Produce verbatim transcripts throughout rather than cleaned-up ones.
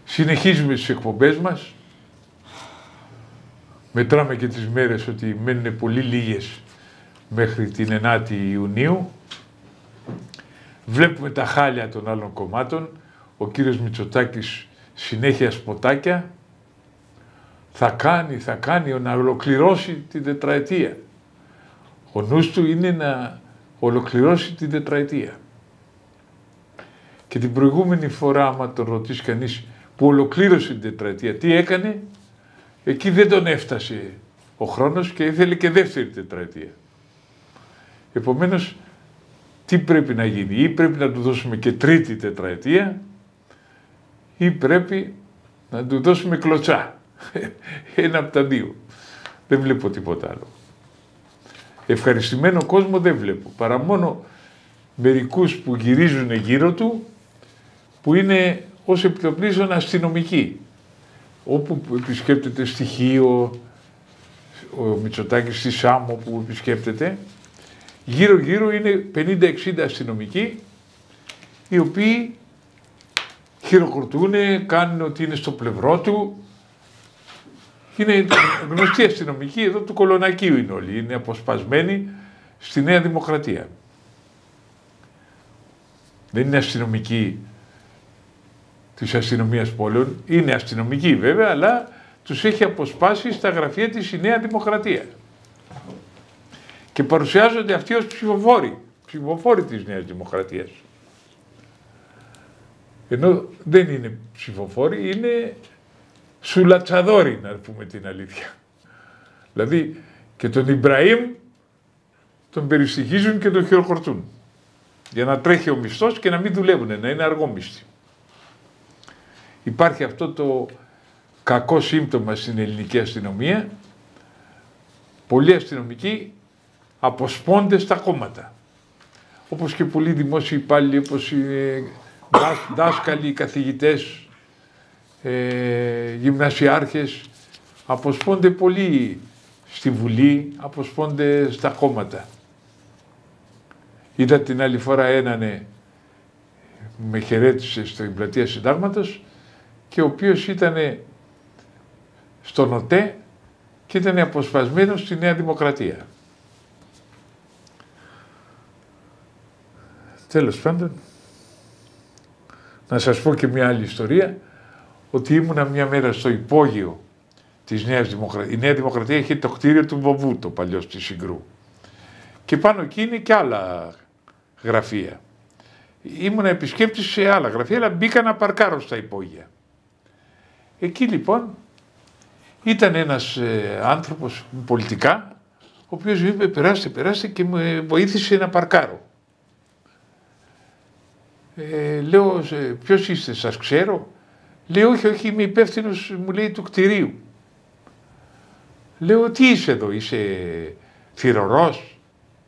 Συνεχίζουμε τις εκπομπές μας. Μετράμε και τις μέρες ότι μένουν πολύ λίγες μέχρι την ενάτη Ιουνίου. Βλέπουμε τα χάλια των άλλων κομμάτων. Ο κύριος Μητσοτάκης συνέχεια σποτάκια. Θα κάνει, θα κάνει να ολοκληρώσει την τετραετία. Ο νους του είναι να ολοκληρώσει την τετραετία. Και την προηγούμενη φορά, άμα τον ρωτήσει κανείς που ολοκλήρωσε την τετραετία, τι έκανε, εκεί δεν τον έφτασε ο χρόνος και ήθελε και δεύτερη τετραετία. Επομένως, τι πρέπει να γίνει, ή πρέπει να του δώσουμε και τρίτη τετραετία, ή πρέπει να του δώσουμε κλωτσά. Ένα από τα δύο. Δεν βλέπω τίποτα άλλο. Ευχαριστημένο κόσμο δεν βλέπω, παρά μόνο μερικούς που γυρίζουν γύρω του, που είναι ως επιτοπλίστων αστυνομικοί. Όπου επισκέπτεται στοιχείο, ο Μητσοτάκης στη Σάμο που επισκέπτεται, γύρω γύρω είναι πενήντα εξήντα αστυνομικοί, οι οποίοι χειροκροτούν, κάνουν ότι είναι στο πλευρό του. Είναι γνωστοί αστυνομικοί, εδώ του Κολονακίου είναι όλοι, είναι αποσπασμένοι στη Νέα Δημοκρατία. Δεν είναι αστυνομικοί της αστυνομίας πόλεων, είναι αστυνομικοί βέβαια, αλλά τους έχει αποσπάσει στα γραφεία της η Νέα Δημοκρατία. Και παρουσιάζονται αυτοί ως ψηφοφόροι, ψηφοφόροι της Νέας Δημοκρατίας. Ενώ δεν είναι ψηφοφόροι, είναι σουλατσαδόροι, να πούμε την αλήθεια. Δηλαδή και τον Ιμπραήμ τον περιστοιχίζουν και τον χειροκροτούν. Για να τρέχει ο μισθός και να μην δουλεύουν, να είναι αργόμισθοι. Υπάρχει αυτό το κακό σύμπτωμα στην ελληνική αστυνομία. Πολλοί αστυνομικοί αποσπώνται στα κόμματα. Όπως και πολλοί δημόσιοι υπάλληλοι, όπως οι δάσκαλοι, οι καθηγητές, ε, γυμνασιάρχες, αποσπώνται πολλοί στη Βουλή, αποσπώνται στα κόμματα. Είδα την άλλη φορά έναν με χαιρέτησε στην πλατεία Συντάγματος και ο οποίος ήταν στον ΟΤΕ και ήταν αποσπασμένος στη Νέα Δημοκρατία. Τέλος πάντων, να σας πω και μια άλλη ιστορία, ότι ήμουνα μια μέρα στο υπόγειο της Νέας Δημοκρατίας. Η Νέα Δημοκρατία είχε το κτίριο του Βοβού, το παλιό στη Συγκρού. Και πάνω εκεί είναι και άλλα γραφεία. Ήμουνα επισκέπτης σε άλλα γραφεία, αλλά μπήκα να παρκάρω στα υπόγεια. Εκεί λοιπόν ήταν ένας ε, άνθρωπος πολιτικά, ο οποίος μου είπε περάστε, περάστε και με βοήθησε να παρκάρω. Ε, λέω, ποιος είστε, σας ξέρω. Λέει, όχι, όχι, είμαι υπεύθυνος, μου λέει, του κτηρίου. Λέω, τι είσαι εδώ, είσαι θυρωρός.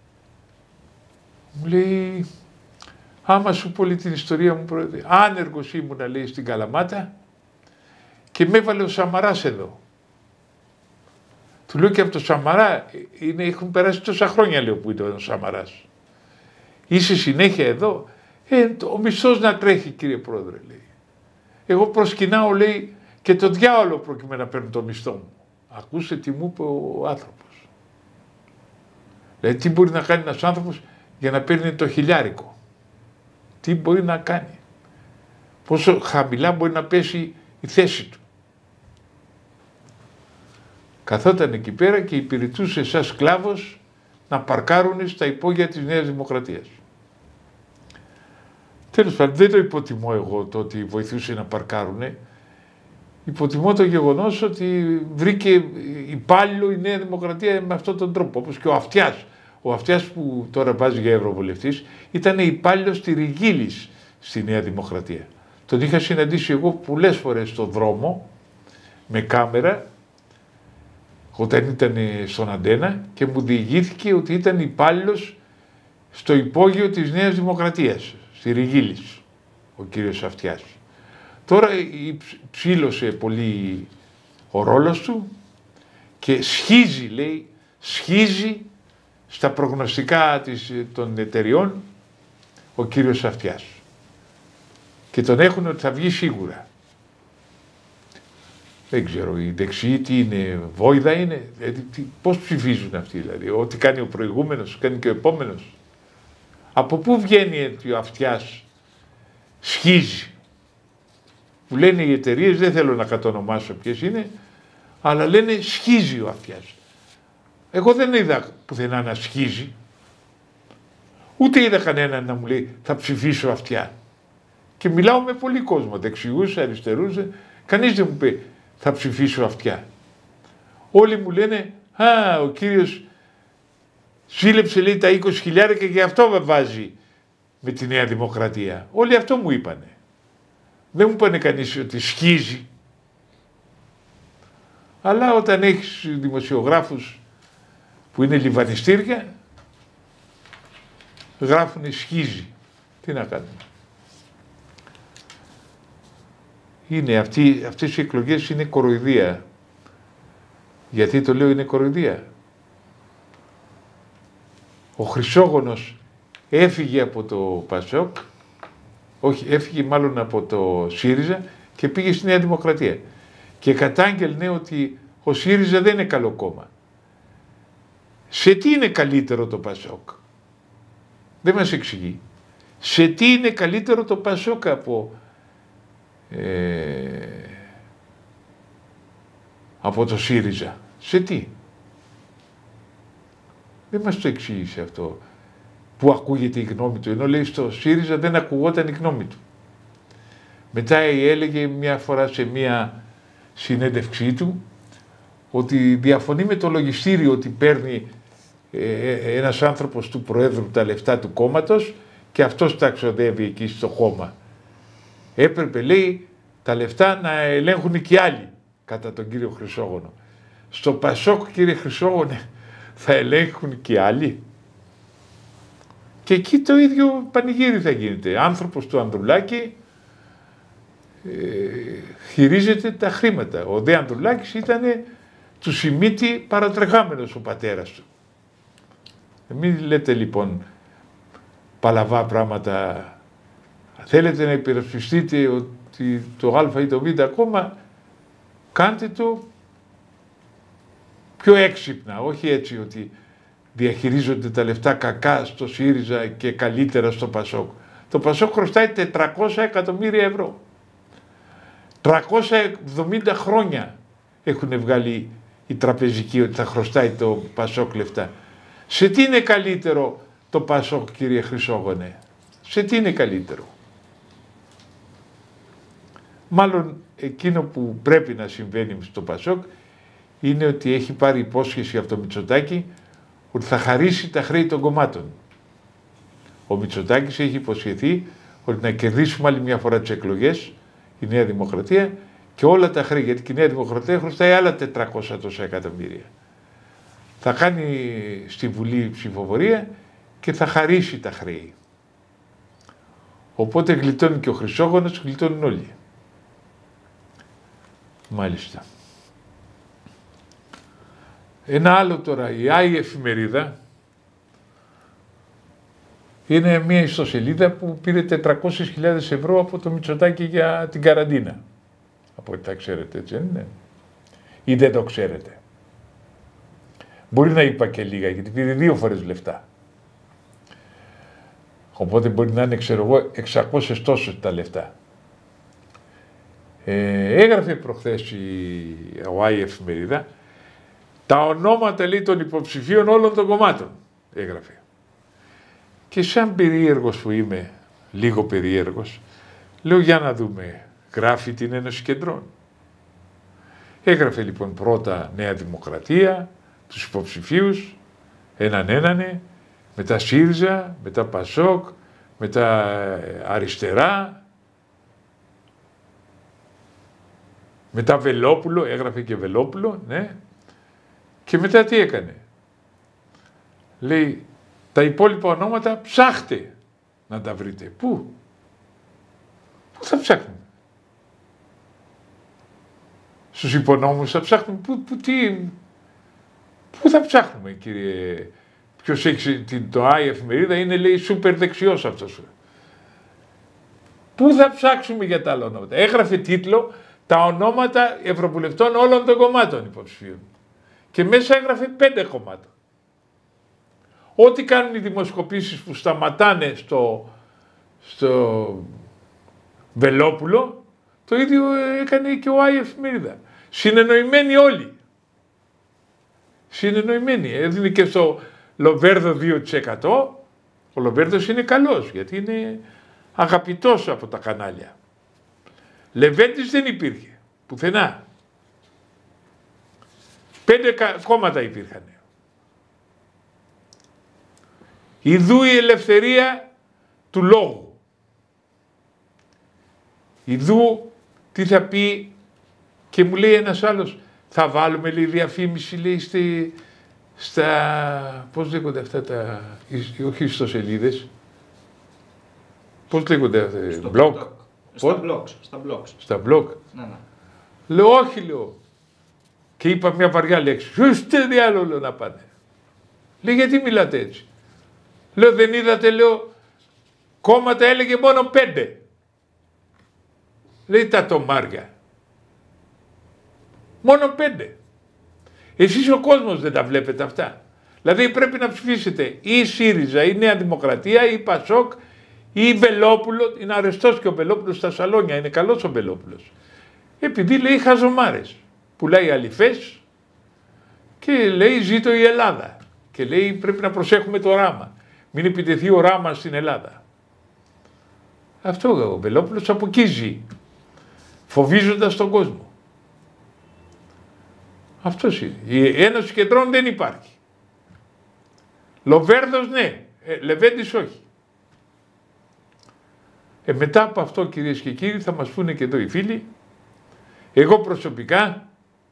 Μου λέει, άμα σου πω την ιστορία μου, πρόεδρε, άνεργος ήμουνα, λέει, στην Καλαμάτα και με έβαλε ο Σαμαράς εδώ. Του λέω και από το Σαμαρά, είναι, έχουν περάσει τόσα χρόνια, λέω, που ήταν ο Σαμαράς. Είσαι συνέχεια εδώ. Ε, ο μισθός να τρέχει, κύριε πρόεδρε, λέει. Εγώ προσκυνάω, λέει, και το διάολο προκειμένου να παίρνω το μισθό μου. Ακούστε τι μου είπε ο άνθρωπος. Δηλαδή, τι μπορεί να κάνει ένας άνθρωπος για να παίρνει το χιλιάρικο. Τι μπορεί να κάνει. Πόσο χαμηλά μπορεί να πέσει η θέση του. Καθόταν εκεί πέρα και υπηρετούσε σαν σκλάβος να παρκάρουν στα υπόγεια της Νέας Δημοκρατίας. Τέλος πάντων, δεν το υποτιμώ εγώ το ότι βοηθούσε να παρκάρουνε. Υποτιμώ το γεγονός ότι βρήκε υπάλληλο η Νέα Δημοκρατία με αυτόν τον τρόπο. Όπως και ο Αυτιάς. Ο Αυτιάς που τώρα βάζει για ευρωβουλευτής ήταν υπάλληλος στη Ριγίλης στη Νέα Δημοκρατία. Τον είχα συναντήσει εγώ πολλές φορές στον δρόμο με κάμερα όταν ήταν στον Αντένα και μου διηγήθηκε ότι ήταν υπάλληλος στο υπόγειο της Νέας Δημοκρατίας, στη Ριγίλης, ο κύριος Αυτιάς. Τώρα ψήλωσε πολύ ο ρόλος του και σχίζει, λέει, σχίζει στα προγνωστικά της, των εταιριών ο κύριος Αυτιάς. Και τον έχουν ότι θα βγει σίγουρα. Δεν ξέρω, οι δεξιοί τι είναι, βόηδα είναι, δηλαδή, τι, πώς ψηφίζουν αυτοί δηλαδή, ό,τι κάνει ο προηγούμενος, κάνει και ο επόμενος. Από πού βγαίνει ότι ο αυτιάς σχίζει, που λένε οι εταιρείες, δεν θέλω να κατονομάσω ποιες είναι, αλλά λένε σχίζει ο αυτιάς. Εγώ δεν είδα πουθενά να σχίζει, ούτε είδα κανέναν να μου λέει θα ψηφίσω αυτιά. Και μιλάω με πολύ κόσμο, δεξιούς, αριστερούς, κανείς δεν μου πει θα ψηφίσω αυτιά. Όλοι μου λένε, α, ο κύριος σύλλεψε λέει τα είκοσι χιλιάδες και γι' αυτό βάζει με τη Νέα Δημοκρατία. Όλοι αυτό μου είπανε. Δεν μου είπανε κανείς ότι σχίζει. Αλλά όταν έχεις δημοσιογράφους που είναι λιβανιστήρια, γράφουν σχίζει. Τι να κάνουμε. Είναι αυτοί, αυτές οι εκλογές είναι κοροϊδία. Γιατί το λέω είναι κοροϊδία. Ο Χρυσόγονος έφυγε από το Πασόκ, όχι έφυγε μάλλον από το ΣΥΡΙΖΑ και πήγε στη Νέα Δημοκρατία. Και κατάγγελνε ότι ο ΣΥΡΙΖΑ δεν είναι καλό κόμμα. Σε τι είναι καλύτερο το Πασόκ? Δεν μας εξηγεί. Σε τι είναι καλύτερο το Πασόκ από, ε, από το ΣΥΡΙΖΑ? Σε τι? Δεν μας το εξήγησε αυτό. Πού ακούγεται η γνώμη του, ενώ λέει στο ΣΥΡΙΖΑ δεν ακουγόταν η γνώμη του. Μετά έλεγε μια φορά σε μια συνέντευξή του ότι διαφωνεί με το λογιστήριο ότι παίρνει ε, ένας άνθρωπος του Προέδρου τα λεφτά του κόμματος και αυτός τα ξοδεύει εκεί στο κόμμα. Έπρεπε, λέει, τα λεφτά να ελέγχουν και άλλοι, κατά τον κύριο Χρυσόγονο. Στο Πασόκ, κύριε Χρυσόγονε, θα ελέγχουν και άλλοι. Και εκεί το ίδιο πανηγύρι θα γίνεται. Άνθρωπος του Ανδρουλάκη ε, χειρίζεται τα χρήματα. Ο δε Ανδρουλάκης ήταν του Σιμίτη παρατρεχάμενος ο πατέρας του. Μην λέτε λοιπόν παλαβά πράγματα. Θέλετε να υπερασπιστείτε ότι το Α ή το Β κόμμα, κάντε το πιο έξυπνα, όχι έτσι ότι διαχειρίζονται τα λεφτά κακά στο ΣΥΡΙΖΑ και καλύτερα στο Πασόκ. Το Πασόκ χρωστάει τετρακόσια εκατομμύρια ευρώ. τριακόσια εβδομήντα χρόνια έχουν βγάλει οι τραπεζικοί ότι θα χρωστάει το Πασόκ λεφτά. Σε τι είναι καλύτερο το Πασόκ, κύριε Χρυσόγονε? Σε τι είναι καλύτερο? Μάλλον εκείνο που πρέπει να συμβαίνει στο Πασόκ είναι ότι έχει πάρει υπόσχεση από το Μητσοτάκη ότι θα χαρίσει τα χρέη των κομμάτων. Ο Μητσοτάκης έχει υποσχεθεί ότι να κερδίσουμε άλλη μια φορά τις εκλογές, η Νέα Δημοκρατία, και όλα τα χρέη, γιατί η Νέα Δημοκρατία χρωστάει άλλα τετρακόσια τόσα εκατομμύρια. Θα κάνει στη Βουλή ψηφοφορία και θα χαρίσει τα χρέη. Οπότε γλιτώνει και ο Χρυσόγονος, γλιτώνουν όλοι. Μάλιστα. Ένα άλλο τώρα, η Άι Εφημερίδα είναι μια ιστοσελίδα που πήρε τετρακόσιες χιλιάδες ευρώ από το Μητσοτάκη για την καραντίνα. Από ό,τι τα ξέρετε, έτσι δεν είναι? Ή δεν το ξέρετε? Μπορεί να είπα και λίγα, γιατί πήρε δύο φορές λεφτά. Οπότε μπορεί να είναι, ξέρω εγώ, εξακόσιες τόσες τα λεφτά. Ε, έγραφε προχθές η Άι Εφημερίδα τα ονόματα, λέει, των υποψηφίων όλων των κομμάτων. Έγραφε. Και σαν περίεργος που είμαι, λίγο περίεργος, λέω για να δούμε, γράφει την Ένωση Κεντρών. Έγραφε λοιπόν πρώτα Νέα Δημοκρατία, τους υποψηφίους, έναν ένανε, μετά ΣΥΡΙΖΑ, μετά Πασόκ, μετά Αριστερά, μετά Βελόπουλο, έγραφε και Βελόπουλο, ναι. Και μετά τι έκανε? Λέει, τα υπόλοιπα ονόματα ψάχτε να τα βρείτε. Πού? Πού θα ψάχνουμε? Στους υπονόμους θα ψάχνουμε? Πού, πού, τι, πού θα ψάχνουμε, κύριε? Ποιος έχει την, το Άι Εφημερίδα είναι, λέει, σούπερ δεξιός αυτός. Πού θα ψάξουμε για τα άλλα ονόματα? Έγραφε τίτλο τα ονόματα ευρωβουλευτών όλων των κομμάτων υποψηφίων. Και μέσα έγραφε πέντε κομμάτων. Ό,τι κάνουν οι δημοσκοπήσεις που σταματάνε στο, στο Βελόπουλο, το ίδιο έκανε και ο Άι Εφημερίδα. Συνεννοημένοι όλοι. Συνεννοημένοι. Έδινε και στο Λοβέρδο δύο τοις εκατό. Ο Λοβέρδος είναι καλός, γιατί είναι αγαπητός από τα κανάλια. Λεβέντης δεν υπήρχε, πουθενά. Πέντε κόμματα υπήρχαν. Ιδού η ελευθερία του λόγου. Ιδού τι θα πει, και μου λέει ένας άλλος, θα βάλουμε λέει διαφήμιση λέει στη, στα, πώς λέγονται αυτά τα, όχι ιστοσελίδες, πώς λέγονται αυτά, blog. Στα blogs, στα blogs. Στα blog. Ναι, ναι. Λέω όχι λέω. Και είπα μια βαριά λέξη. Ουστε διάλογο να πάνε. Λέει γιατί μιλάτε έτσι. Λέω δεν είδατε λέω κόμματα έλεγε μόνο πέντε. Λέει τα τομάρια. Μόνο πέντε. Εσείς ο κόσμος δεν τα βλέπετε αυτά. Δηλαδή πρέπει να ψηφίσετε ή ΣΥΡΙΖΑ ή Νέα Δημοκρατία ή Πασόκ ή Βελόπουλο. Είναι αρεστός και ο Βελόπουλος στα σαλόνια. Είναι καλός ο Βελόπουλος. Επειδή λέει χαζομάρες. Πουλάει αληφές και λέει ζήτω η Ελλάδα. Και λέει πρέπει να προσέχουμε το ράμα. Μην επιτεθεί ο ράμα στην Ελλάδα. Αυτό ο Βελόπουλος από εκεί ζει. Φοβίζοντας τον κόσμο. Αυτός είναι. Η Ένωση Κεντρών δεν υπάρχει. Λοβέρδος ναι. Ε, Λεβέντης όχι. Ε, μετά από αυτό κυρίες και κύριοι θα μας πούνε και εδώ οι φίλοι. Εγώ προσωπικά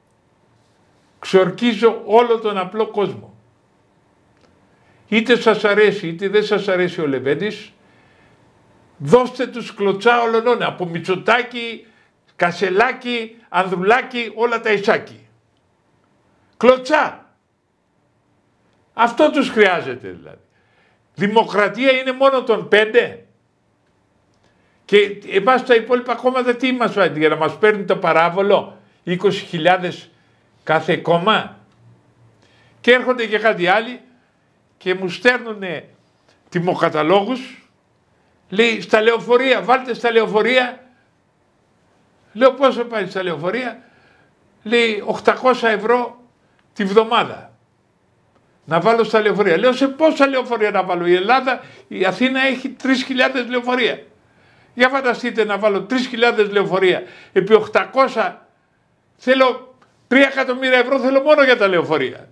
ξορκίζω όλο τον απλό κόσμο. Είτε σας αρέσει είτε δεν σας αρέσει ο Λεβέντης, δώστε τους κλωτσά όλων, από Μητσοτάκη, Κασελάκη, Ανδρουλάκη, όλα τα Ισάκη. Κλωτσά. Αυτό τους χρειάζεται δηλαδή. Δημοκρατία είναι μόνο των πέντε. Και εμάς τα υπόλοιπα κόμματα τι μας φαίνεται, για να μας παίρνει το παράβολο είκοσι χιλιάδες κάθε κόμμα. Και έρχονται και κάτι άλλοι και μου στέλνουν τιμοκαταλόγους, λέει στα λεωφορεία, βάλτε στα λεωφορεία. Λέω πόσο πάει στα λεωφορεία, λέει οκτακόσια ευρώ τη βδομάδα. Να βάλω στα λεωφορεία. Λέω σε πόσα λεωφορεία να βάλω, η Ελλάδα, η Αθήνα έχει τρεις χιλιάδες λεωφορεία. Για φανταστείτε να βάλω τρεις χιλιάδες λεωφορεία επί οκτακόσια, θέλω τρία εκατομμύρια ευρώ θέλω μόνο για τα λεωφορεία.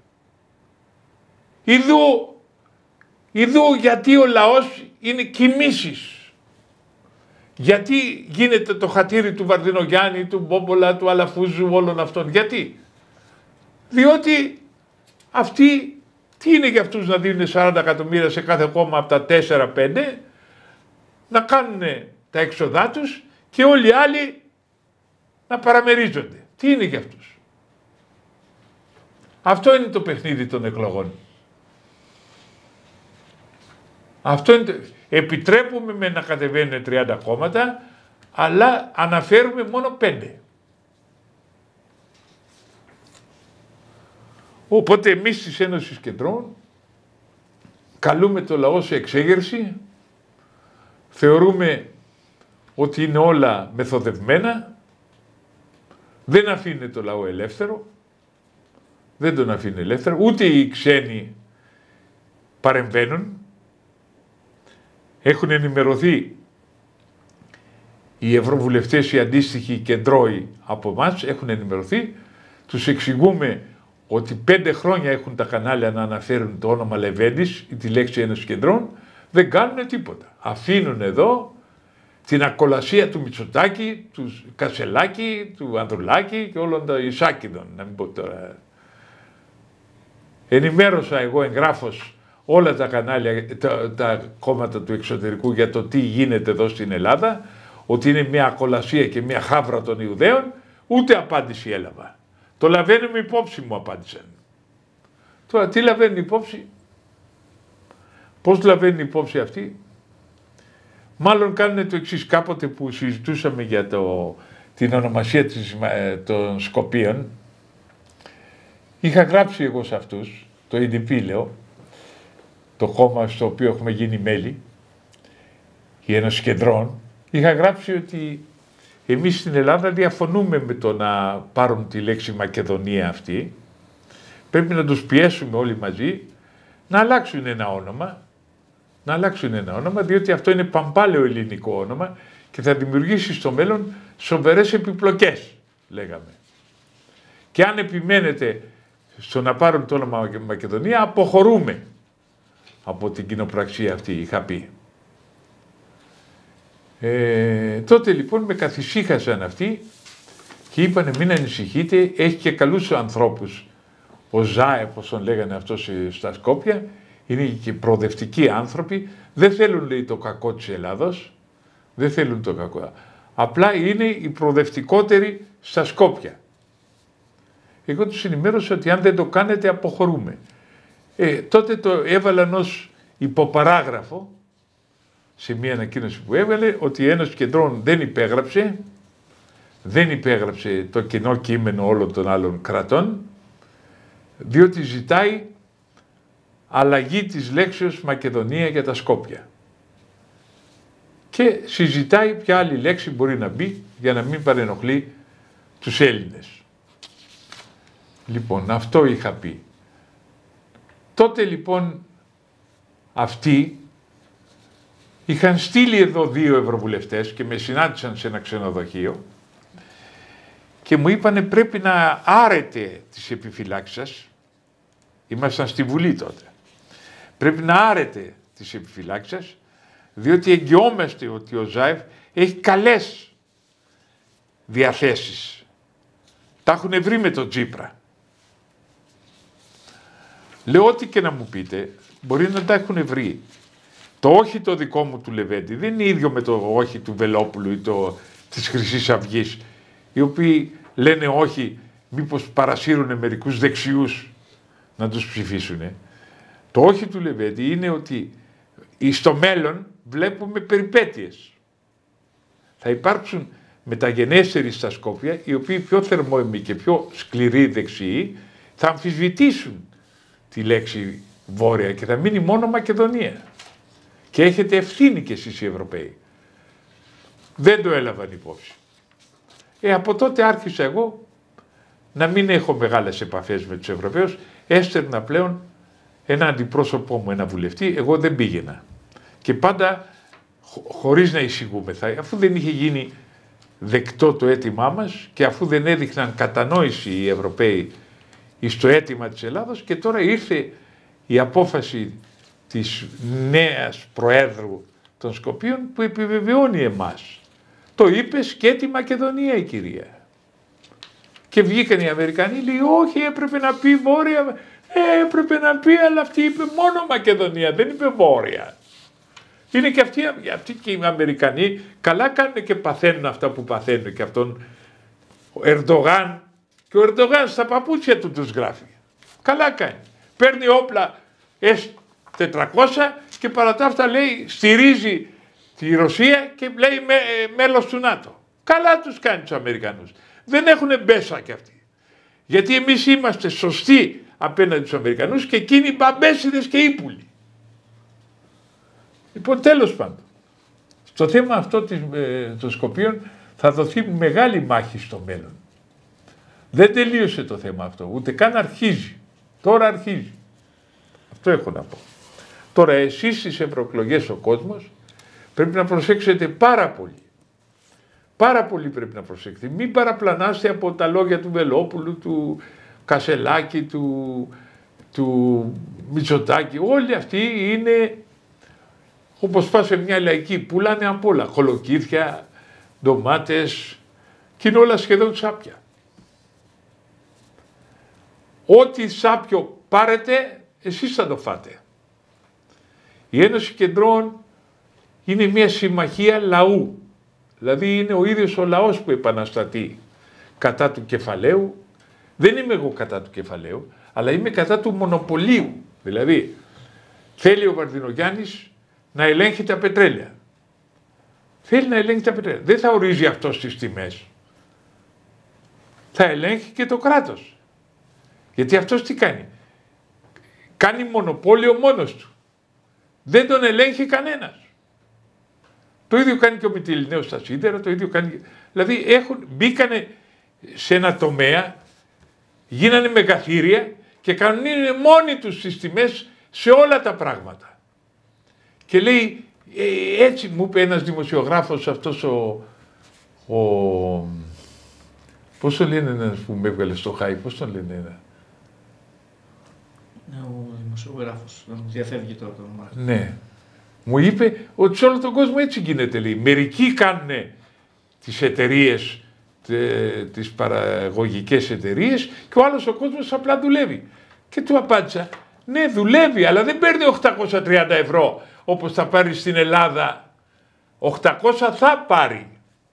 Ιδού, ιδού γιατί ο λαός είναι κοιμήσεις. Γιατί γίνεται το χατήρι του Βαρδινογιάννη, του Μπόμπολα, του Αλαφούζου, όλων αυτών. Γιατί. Διότι αυτοί, τι είναι για αυτούς να δίνουν σαράντα εκατομμύρια σε κάθε κόμμα από τα τέσσερα πέντε, να κάνουν τα έξοδά τους και όλοι οι άλλοι να παραμερίζονται. Τι είναι για αυτούς. Αυτό είναι το παιχνίδι των εκλογών. Αυτό είναι το... Επιτρέπουμε με να κατεβαίνουν τριάντα κόμματα, αλλά αναφέρουμε μόνο πέντε. Οπότε εμείς της Ένωσης Κεντρών καλούμε το λαό σε εξέγερση, θεωρούμε ότι είναι όλα μεθοδευμένα, δεν αφήνει το λαό ελεύθερο, δεν τον αφήνει ελεύθερο, ούτε οι ξένοι παρεμβαίνουν. Έχουν ενημερωθεί οι ευρωβουλευτές, οι αντίστοιχοι κεντρώοι από εμάς, έχουν ενημερωθεί, τους εξηγούμε ότι πέντε χρόνια έχουν τα κανάλια να αναφέρουν το όνομα Λεβέντης ή τη λέξη Ένωση Κεντρών, δεν κάνουν τίποτα. Αφήνουν εδώ την ακολασία του Μητσοτάκη, του Κασελάκη, του Ανδρουλάκη και όλων των Ισάκηδων, να μην πω τώρα. Ενημέρωσα εγώ εγγράφος όλα τα κανάλια, τα, τα κόμματα του εξωτερικού για το τι γίνεται εδώ στην Ελλάδα, ότι είναι μια ακολασία και μια χάβρα των Ιουδαίων, ούτε απάντηση έλαβα. Το λαβαίνουμε υπόψη μου, απάντησαν. Τώρα τι λαβαίνουν υπόψη, πώς λαβαίνουν υπόψη αυτοί. Μάλλον κάνουν το εξής, κάποτε που συζητούσαμε για, το, την ονομασία της, των Σκοπίων, είχα γράψει εγώ σε αυτούς, το ι ντι πι λέω, το κόμμα στο οποίο έχουμε γίνει μέλη, η Ένωση Κεντρών, είχα γράψει ότι εμείς στην Ελλάδα διαφωνούμε με το να πάρουν τη λέξη Μακεδονία αυτή. Πρέπει να τους πιέσουμε όλοι μαζί να αλλάξουν ένα όνομα, να αλλάξουν ένα όνομα, διότι αυτό είναι παμπάλαιο ελληνικό όνομα και θα δημιουργήσει στο μέλλον σοβαρές επιπλοκές, λέγαμε. Και αν επιμένετε στο να πάρουν το όνομα Μακεδονία, αποχωρούμε από την κοινοπραξία αυτή, είχα πει. Ε, τότε λοιπόν με καθησύχασαν αυτοί και είπανε μην ανησυχείτε, έχει και καλούς ανθρώπους. Ο Ζάεφ, όπως τον λέγανε αυτός στα Σκόπια, είναι και προοδευτικοί άνθρωποι, δεν θέλουν λέει το κακό της Ελλάδος, δεν θέλουν το κακό. Απλά είναι οι προοδευτικότεροι στα Σκόπια. Εγώ τους ενημέρωσα ότι αν δεν το κάνετε αποχωρούμε. Ε, τότε το έβαλαν ως υποπαράγραφο σε μια ανακοίνωση που έβαλε ότι η Ένωση Κεντρών δεν υπέγραψε, δεν υπέγραψε το κοινό κείμενο όλων των άλλων κρατών, διότι ζητάει αλλαγή της λέξεως Μακεδονία για τα Σκόπια. Και συζητάει ποια άλλη λέξη μπορεί να μπει για να μην παρενοχλεί τους Έλληνες. Λοιπόν, αυτό είχα πει. Τότε λοιπόν αυτοί είχαν στείλει εδώ δύο ευρωβουλευτές και με συνάντησαν σε ένα ξενοδοχείο και μου είπανε πρέπει να άρετε τις επιφυλάξεις σας. Ήμασταν στη Βουλή τότε. Πρέπει να άρετε τις επιφυλάξεις σας, διότι εγγυόμαστε ότι ο Ζάεφ έχει καλές διαθέσεις. Τα έχουν βρει με τον Τσίπρα. Λέω ό,τι και να μου πείτε, μπορεί να τα έχουν βρει. Το όχι το δικό μου του Λεβέντη δεν είναι ίδιο με το όχι του Βελόπουλου ή το, της Χρυσής Αυγής, οι οποίοι λένε όχι, μήπως παρασύρουν μερικούς δεξιούς να τους ψηφίσουν. Το όχι του Λεβέντη είναι ότι στο μέλλον βλέπουμε περιπέτειες. Θα υπάρξουν μεταγενέστεροι στα Σκόπια, οι οποίοι πιο θερμόαιμοι και πιο σκληροί δεξιοί, θα αμφισβητήσουν τη λέξη Βόρεια και θα μείνει μόνο Μακεδονία. Και έχετε ευθύνη κι εσείς οι Ευρωπαίοι. Δεν το έλαβαν υπόψη. Ε, από τότε άρχισα εγώ να μην έχω μεγάλες επαφές με τους Ευρωπαίους. Έστερνα πλέον ένα αντιπρόσωπό μου, ένα βουλευτή, εγώ δεν πήγαινα. Και πάντα χω, χωρίς να εισηγούμεθα, αφού δεν είχε γίνει δεκτό το αίτημά μας και αφού δεν έδειχναν κατανόηση οι Ευρωπαίοι στο αίτημα της Ελλάδος, και τώρα ήρθε η απόφαση της νέας Προέδρου των Σκοπίων που επιβεβαιώνει εμάς. Το είπε και τη Μακεδονία η κυρία. Και βγήκαν οι Αμερικανοί, λέει όχι έπρεπε να πει Βόρεια, ε, έπρεπε να πει, αλλά αυτή είπε μόνο Μακεδονία, δεν είπε Βόρεια. Είναι και αυτοί, αυτοί και οι Αμερικανοί καλά κάνουν και παθαίνουν αυτά που παθαίνουν και αυτόν ο Ερντογάν, και ο Ερντογάν στα παπούτσια του τους γράφει. Καλά κάνει. Παίρνει όπλα ες τετρακόσια και παρά τα αυτά λέει στηρίζει τη Ρωσία και λέει με, μέλος του ΝΑΤΟ. Καλά τους κάνει τους Αμερικανούς. Δεν έχουν μπέσα κι αυτοί. Γιατί εμείς είμαστε σωστοί απέναντι στους Αμερικανούς και εκείνοι μπαμπέσιδες και ύπουλοι. Λοιπόν, τέλος πάντων, στο θέμα αυτό των Σκοπίων θα δοθεί μεγάλη μάχη στο μέλλον. Δεν τελείωσε το θέμα αυτό, ούτε καν αρχίζει. Τώρα αρχίζει. Αυτό έχω να πω. Τώρα εσείς στις ευρωεκλογές ο κόσμος πρέπει να προσέξετε πάρα πολύ. Πάρα πολύ πρέπει να προσέξετε. Μην παραπλανάστε από τα λόγια του Βελόπουλου, του Κασελάκη, του, του Μητσοτάκη. Όλοι αυτοί είναι, όπως πας σε μια λαϊκή, πουλάνε απ' όλα. Κολοκύθια, ντομάτες και είναι όλα σχεδόν σάπια. Ό,τι σάπιο πάρετε, εσείς θα το φάτε. Η Ένωση Κεντρών είναι μια συμμαχία λαού. Δηλαδή είναι ο ίδιος ο λαός που επαναστατεί κατά του κεφαλαίου. Δεν είμαι εγώ κατά του κεφαλαίου, αλλά είμαι κατά του μονοπωλίου. Δηλαδή θέλει ο Βαρδινογιάννης να ελέγχει τα πετρέλαια. Θέλει να ελέγχει τα πετρέλαια. Δεν θα ορίζει αυτό τις τιμές. θα ελέγχει και το κράτος. Γιατί αυτός τι κάνει? Κάνει μονοπόλιο μόνος του. Δεν τον ελέγχει κανένας. Το ίδιο κάνει και ο Μυτιληναίος στα σίδερα, το ίδιο κάνει... Δηλαδή έχουν, μπήκανε σε ένα τομέα, γίνανε μεγαθύρια και κάνουν μόνοι τους τις τιμές σε όλα τα πράγματα. Και λέει, ε, έτσι μου είπε ένας δημοσιογράφος αυτός ο... ο πώς το λένε ένας που με έβγαλε στο Χάι, πώς το λένε ένα. Ο δημοσιογράφος, διαφεύγει τώρα το όνομα. Ναι. Μου είπε ότι σε όλο τον κόσμο έτσι γίνεται, λέει. Μερικοί κάνουν τις εταιρείες, τις παραγωγικές εταιρείες και ο άλλος ο κόσμος απλά δουλεύει. Και του απάντησα, ναι δουλεύει, αλλά δεν παίρνει οκτακόσια τριάντα ευρώ όπως θα πάρει στην Ελλάδα. οκτακόσια θα πάρει.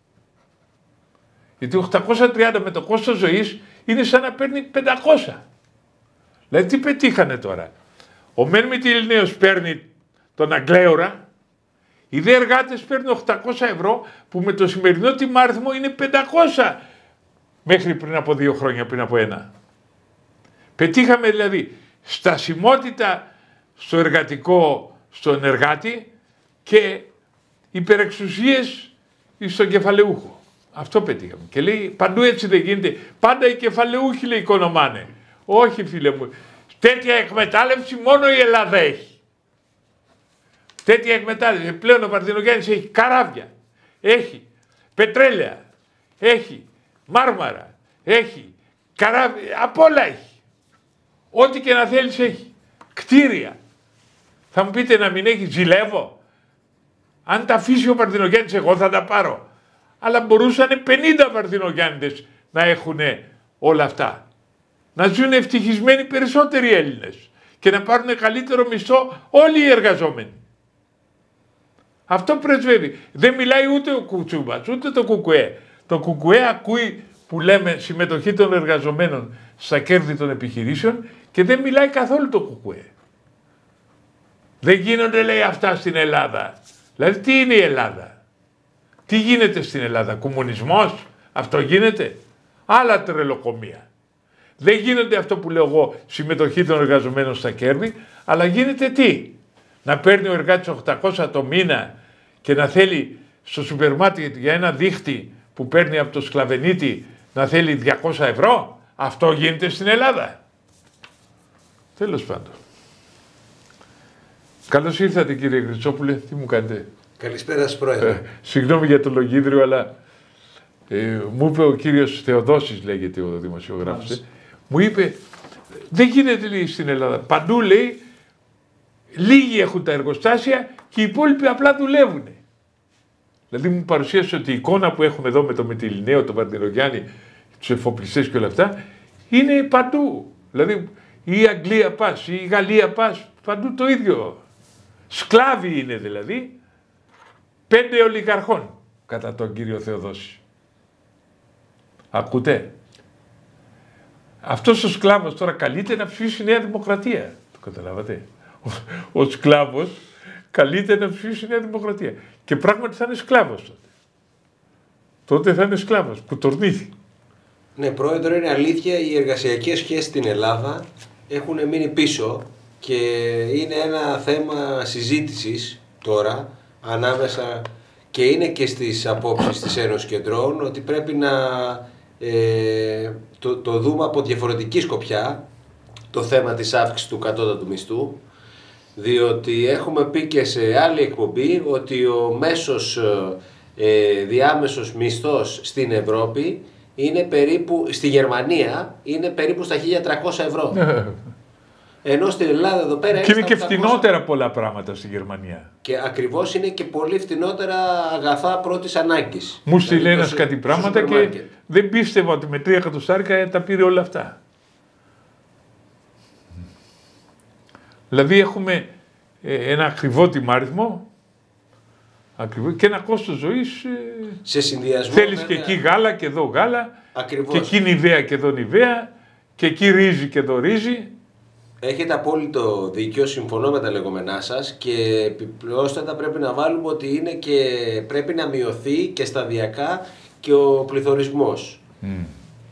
Γιατί οκτακόσια τριάντα με το κόστος ζωής είναι σαν να παίρνει πεντακόσια. Δηλαδή τι πετύχανε τώρα? Ο Μεν Μυτιληναίος παίρνει τον Αγγλέωρα, οι δε εργάτες παίρνουν οκτακόσια ευρώ που με το σημερινό τιμάριθμο είναι πεντακόσια μέχρι πριν από δύο χρόνια, πριν από ένα. Πετύχαμε δηλαδή στασιμότητα στο εργατικό, στον εργάτη και υπερεξουσίες στον κεφαλαιούχο. Αυτό πετύχαμε. Και λέει παντού έτσι δεν γίνεται. Πάντα οι κεφαλαιούχοι λέει οικονομάνε. Όχι φίλε μου. Τέτοια εκμετάλλευση μόνο η Ελλάδα έχει. Τέτοια εκμετάλλευση. Πλέον ο Παρθενογιάννης έχει καράβια. Έχει πετρέλαια. Έχει μάρμαρα. Έχει καράβια. Απ' όλα έχει. Ό,τι και να θέλεις έχει. Κτίρια. Θα μου πείτε να μην έχει, ζηλεύω. Αν τα αφήσει ο Παρθενογιάννης εγώ θα τα πάρω. Αλλά μπορούσαν πενήντα Παρθενογιάννηδες να έχουν όλα αυτά. Να ζουν ευτυχισμένοι περισσότεροι Έλληνες και να πάρουν καλύτερο μισθό όλοι οι εργαζόμενοι. Αυτό πρεσβεύει. Δεν μιλάει ούτε ο Κουτσούμπας, ούτε το Κουκουέ. Το Κουκουέ ακούει που λέμε συμμετοχή των εργαζομένων στα κέρδη των επιχειρήσεων και δεν μιλάει καθόλου το Κουκουέ. Δεν γίνονται λέει αυτά στην Ελλάδα. Δηλαδή τι είναι η Ελλάδα? Τι γίνεται στην Ελλάδα? Κομμουνισμός? Αυτό γίνεται? Άλλα τρελοκομεία. Δεν γίνεται αυτό που λέω εγώ, συμμετοχή των εργαζομένων στα κέρδη, αλλά γίνεται τι? Να παίρνει ο εργάτης οκτακόσια το μήνα και να θέλει στο σούπερ μάρκετ για ένα δίχτυ που παίρνει από το σκλαβενίτη να θέλει διακόσια ευρώ. Αυτό γίνεται στην Ελλάδα. Τέλος πάντων. Καλώς ήρθατε κύριε Γριτσόπουλε, τι μου κάνετε? Καλησπέρα σας πρόεδρε. Ε, συγγνώμη για το λογίδριο, αλλά ε, μου είπε ο κύριος Θεοδόσης, λέγεται ο δημοσιογράφος, ε, μου είπε, δεν γίνεται λέει στην Ελλάδα, παντού λέει, λίγοι έχουν τα εργοστάσια και οι υπόλοιποι απλά δουλεύουν. Δηλαδή μου παρουσίασε ότι η εικόνα που έχουμε εδώ με το Μυτιληναίο, τον Παρθενογιάννη, τους εφοπλιστές και όλα αυτά, είναι παντού. Δηλαδή η Αγγλία πας, η Γαλλία πας, παντού το ίδιο. Σκλάβοι είναι δηλαδή, πέντε ολιγαρχών, κατά τον κύριο Θεοδόση. Ακούτε? Αυτός ο σκλάβος τώρα καλείται να ψηφίσει η Νέα Δημοκρατία. Το καταλάβατε? Ο, ο σκλάβος καλείται να ψηφίσει η Νέα Δημοκρατία. Και πράγματι θα είναι σκλάβος τότε. Τότε θα είναι σκλάβος που τορνήθη. Ναι, πρόεδρε, είναι αλήθεια. Οι εργασιακές σχέσεις στην Ελλάδα έχουν μείνει πίσω και είναι ένα θέμα συζήτησης τώρα ανάμεσα και είναι και στις απόψεις της Ένωσης Κεντρών ότι πρέπει να ε, το, το δούμε από διαφορετική σκοπιά το θέμα της αύξησης του κατώτατου μισθού, διότι έχουμε πει και σε άλλη εκπομπή ότι ο μέσος ε, διάμεσος μισθός στην Ευρώπη είναι περίπου, στη Γερμανία είναι περίπου στα χίλια τριακόσια ευρώ. Ενώ στην Ελλάδα εδώ πέρα και είναι και φτηνότερα πολλά πράγματα στη Γερμανία. Και ακριβώς είναι και πολύ φτηνότερα αγαθά πρώτης ανάγκης. Μου στείλε ένας κάτι πράγματα και δεν πίστευα ότι με τρία εκατοστάρικα τα πήρε όλα αυτά. Δηλαδή έχουμε ε, ένα ακριβό τιμάριθμο ακριβό, και ένα κόστος ζωής. Ε, σε συνδυασμό. Θέλεις βέβαια, και εκεί γάλα και εδώ γάλα. Ακριβώς. Και εκεί νιβαία και εδώ νιβαία. Και εκεί ρύζι και εδώ ρύζι. Έχετε απόλυτο δίκιο, συμφωνώ με τα λεγόμενά σας και επιπρόσθετα πρέπει να βάλουμε ότι είναι και πρέπει να μειωθεί και σταδιακά και ο πληθωρισμός. Mm.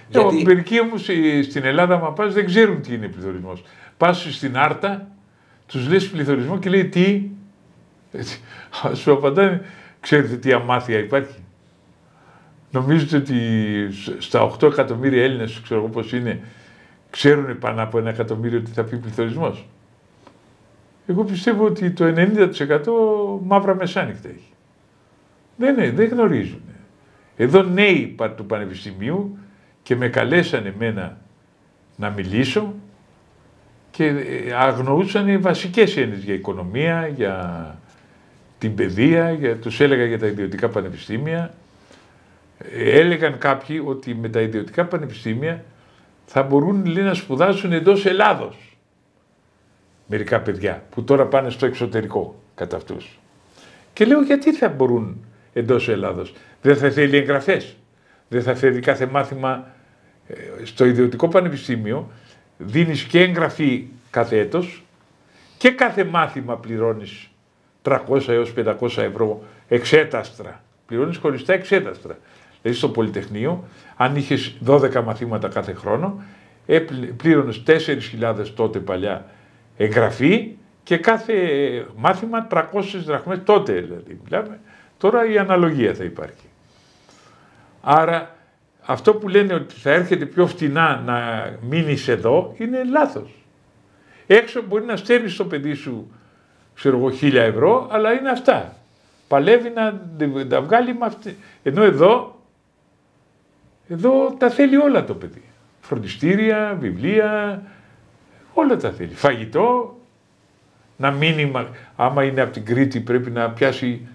Γιατί... Ε, μερικοί όμως στην Ελλάδα, μα πας, δεν ξέρουν τι είναι πληθωρισμός. Πας στην Άρτα, τους λες πληθωρισμό και λέει τι. Σου απαντάνε, ξέρετε τι αμάθεια υπάρχει. Νομίζετε ότι στα οκτώ εκατομμύρια Έλληνες, ξέρω εγώ πώς είναι, ξέρουν πάνω από ένα εκατομμύριο τι θα πει πληθωρισμός. Εγώ πιστεύω ότι το ενενήντα τοις εκατό μαύρα μεσάνυχτα έχει. Δεν, ναι, δεν γνωρίζουν. Εδώ νέοι του Πανεπιστημίου και με καλέσανε εμένα να μιλήσω και αγνοούσαν οι βασικές έννοιες για οικονομία, για την παιδεία, για, τους έλεγα για τα ιδιωτικά πανεπιστήμια. Έλεγαν κάποιοι ότι με τα ιδιωτικά πανεπιστήμια θα μπορούν, λέει, να σπουδάσουν εντός Ελλάδος. Μερικά παιδιά που τώρα πάνε στο εξωτερικό κατά αυτούς. Και λέω γιατί θα μπορούν εντός Ελλάδος. Δεν θα θέλει εγγραφές. Δεν θα θέλει κάθε μάθημα. Στο ιδιωτικό πανεπιστήμιο δίνεις και εγγραφή κάθε έτος και κάθε μάθημα πληρώνεις τριακόσια έως πεντακόσια ευρώ εξέταστρα. Πληρώνεις χωριστά εξέταστρα. Δηλαδή στο Πολυτεχνείο, αν είχες δώδεκα μαθήματα κάθε χρόνο, πλήρωνες τέσσερις χιλιάδες τότε παλιά εγγραφή και κάθε μάθημα τριακόσιες δραχμές τότε δηλαδή. Μιλάμε. Τώρα η αναλογία θα υπάρχει. Άρα αυτό που λένε ότι θα έρχεται πιο φτηνά να μείνεις εδώ είναι λάθος. Έξω μπορεί να στέλνεις το παιδί σου, ξέρω εγώ, χίλια ευρώ, αλλά είναι αυτά. Παλεύει να τα βγάλει με αυτή. Ενώ εδώ, εδώ τα θέλει όλα το παιδί. Φροντιστήρια, βιβλία, όλα τα θέλει. Φαγητό, να μείνει, άμα είναι από την Κρήτη πρέπει να πιάσει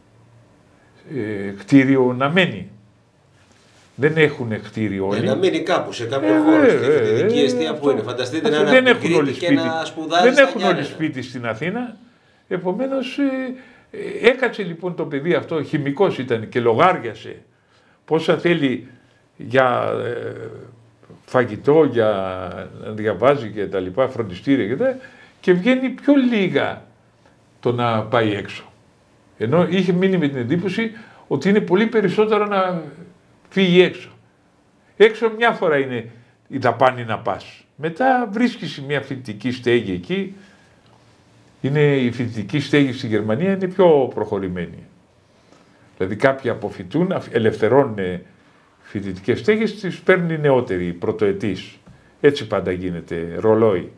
ε, κτίριο να μένει. Δεν έχουν κτίριο όλοι. Ε, να μείνει κάπου, σε κάποιο ε, χώρο, στη φοιτητική ε, αιστεία που είναι. Φανταστείτε να είναι από την Κρήτη και να σπουδάζει. Δεν έχουν όλοι σπίτι στην Αθήνα. Επομένως, ε, ε, έκατσε λοιπόν το παιδί αυτό, χημικός ήταν και λογάριασε πόσα θέλει για ε, φαγητό, για να διαβάζει και τα λοιπά, φροντιστήρια και τα, και βγαίνει πιο λίγα το να πάει έξω. Ενώ είχε μείνει με την εντύπωση ότι είναι πολύ περισσότερο να φύγει έξω. Έξω μια φορά είναι η δαπάνη να πας. Μετά βρίσκεις μια φοιτητική στέγη εκεί. Είναι η φοιτητική στέγη στη Γερμανία είναι πιο προχωρημένη. Δηλαδή κάποιοι αποφοιτούν, ελευθερώνουν φοιτητικές στέγες, τις παίρνουν οι νεότεροι, πρωτοετής. Έτσι πάντα γίνεται, ρολόι.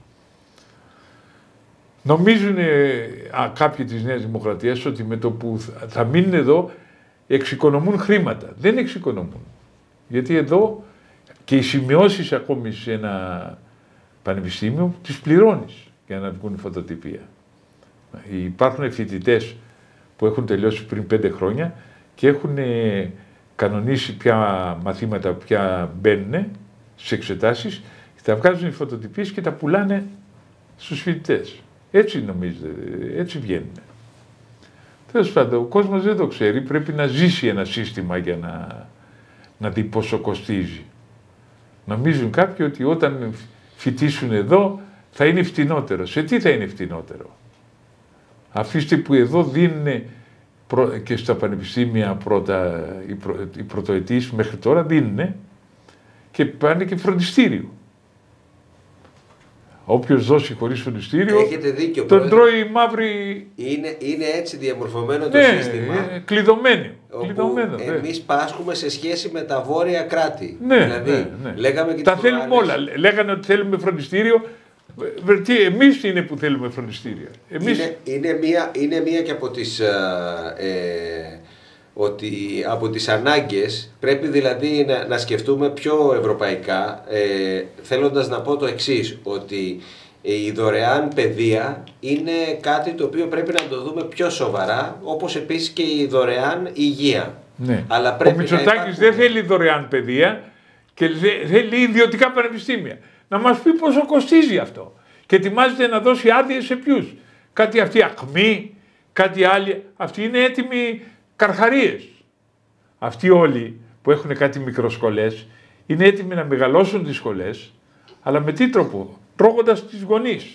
Νομίζουν α, κάποιοι της Νέας Δημοκρατίας ότι με το που θα, θα μείνουν εδώ εξοικονομούν χρήματα. Δεν εξοικονομούν. Γιατί εδώ και οι σημειώσεις ακόμη σε ένα πανεπιστήμιο τις πληρώνεις για να βγουν φωτοτυπία. Υπάρχουν φοιτητές που έχουν τελειώσει πριν πέντε χρόνια και έχουν κανονίσει ποια μαθήματα πια μπαίνουν στις εξετάσεις και τα βγάζουν οι φωτοτυπίες και τα πουλάνε στους φοιτητές. Έτσι νομίζετε, έτσι βγαίνουν. Τέλος πάντων, ο κόσμος δεν το ξέρει, πρέπει να ζήσει ένα σύστημα για να, να δει πόσο κοστίζει. Νομίζουν κάποιοι ότι όταν φοιτήσουν εδώ θα είναι φτηνότερο. Σε τι θα είναι φτηνότερο? Αφήστε που εδώ δίνουν και στα πανεπιστήμια πρώτα, οι, πρω, οι πρωτοετής μέχρι τώρα δίνουν και πάνε και φροντιστήριο. Όποιος δώσει χωρίς φροντιστήριο, δίκιο, τον τρώει η μαύρη... Είναι, είναι έτσι διαμορφωμένο το ναι, σύστημα. Ε, κλειδωμένο. κλειδωμένο Εμείς ναι. πάσχουμε σε σχέση με τα βόρεια κράτη. Ναι, δηλαδή, ναι, ναι. λέγαμε και τα θέλουμε όλα. Λέγανε ότι θέλουμε φροντιστήριο. Τι, εμείς είναι που θέλουμε φροντιστήρια. Εμείς... Είναι, είναι, μία, είναι μία και από τις... Ε, ότι από τις ανάγκες πρέπει δηλαδή να, να σκεφτούμε πιο ευρωπαϊκά, ε, θέλοντας να πω το εξής, ότι η δωρεάν παιδεία είναι κάτι το οποίο πρέπει να το δούμε πιο σοβαρά, όπως επίσης και η δωρεάν υγεία. Ναι. Αλλά πρέπει ο Μητσοτάκης υπάρχουν... δεν θέλει δωρεάν παιδεία και θέλει ιδιωτικά πανεπιστήμια. Να μας πει πόσο κοστίζει αυτό και ετοιμάζεται να δώσει άδειες σε ποιους. Κάτι αυτή ακμή, κάτι άλλοι, αυτοί είναι έτοιμοι καρχαρίες. Αυτοί όλοι που έχουν κάτι μικροσχολές είναι έτοιμοι να μεγαλώσουν τις σχολές, αλλά με τι τρόπο? Τρώγοντας τις γονείς.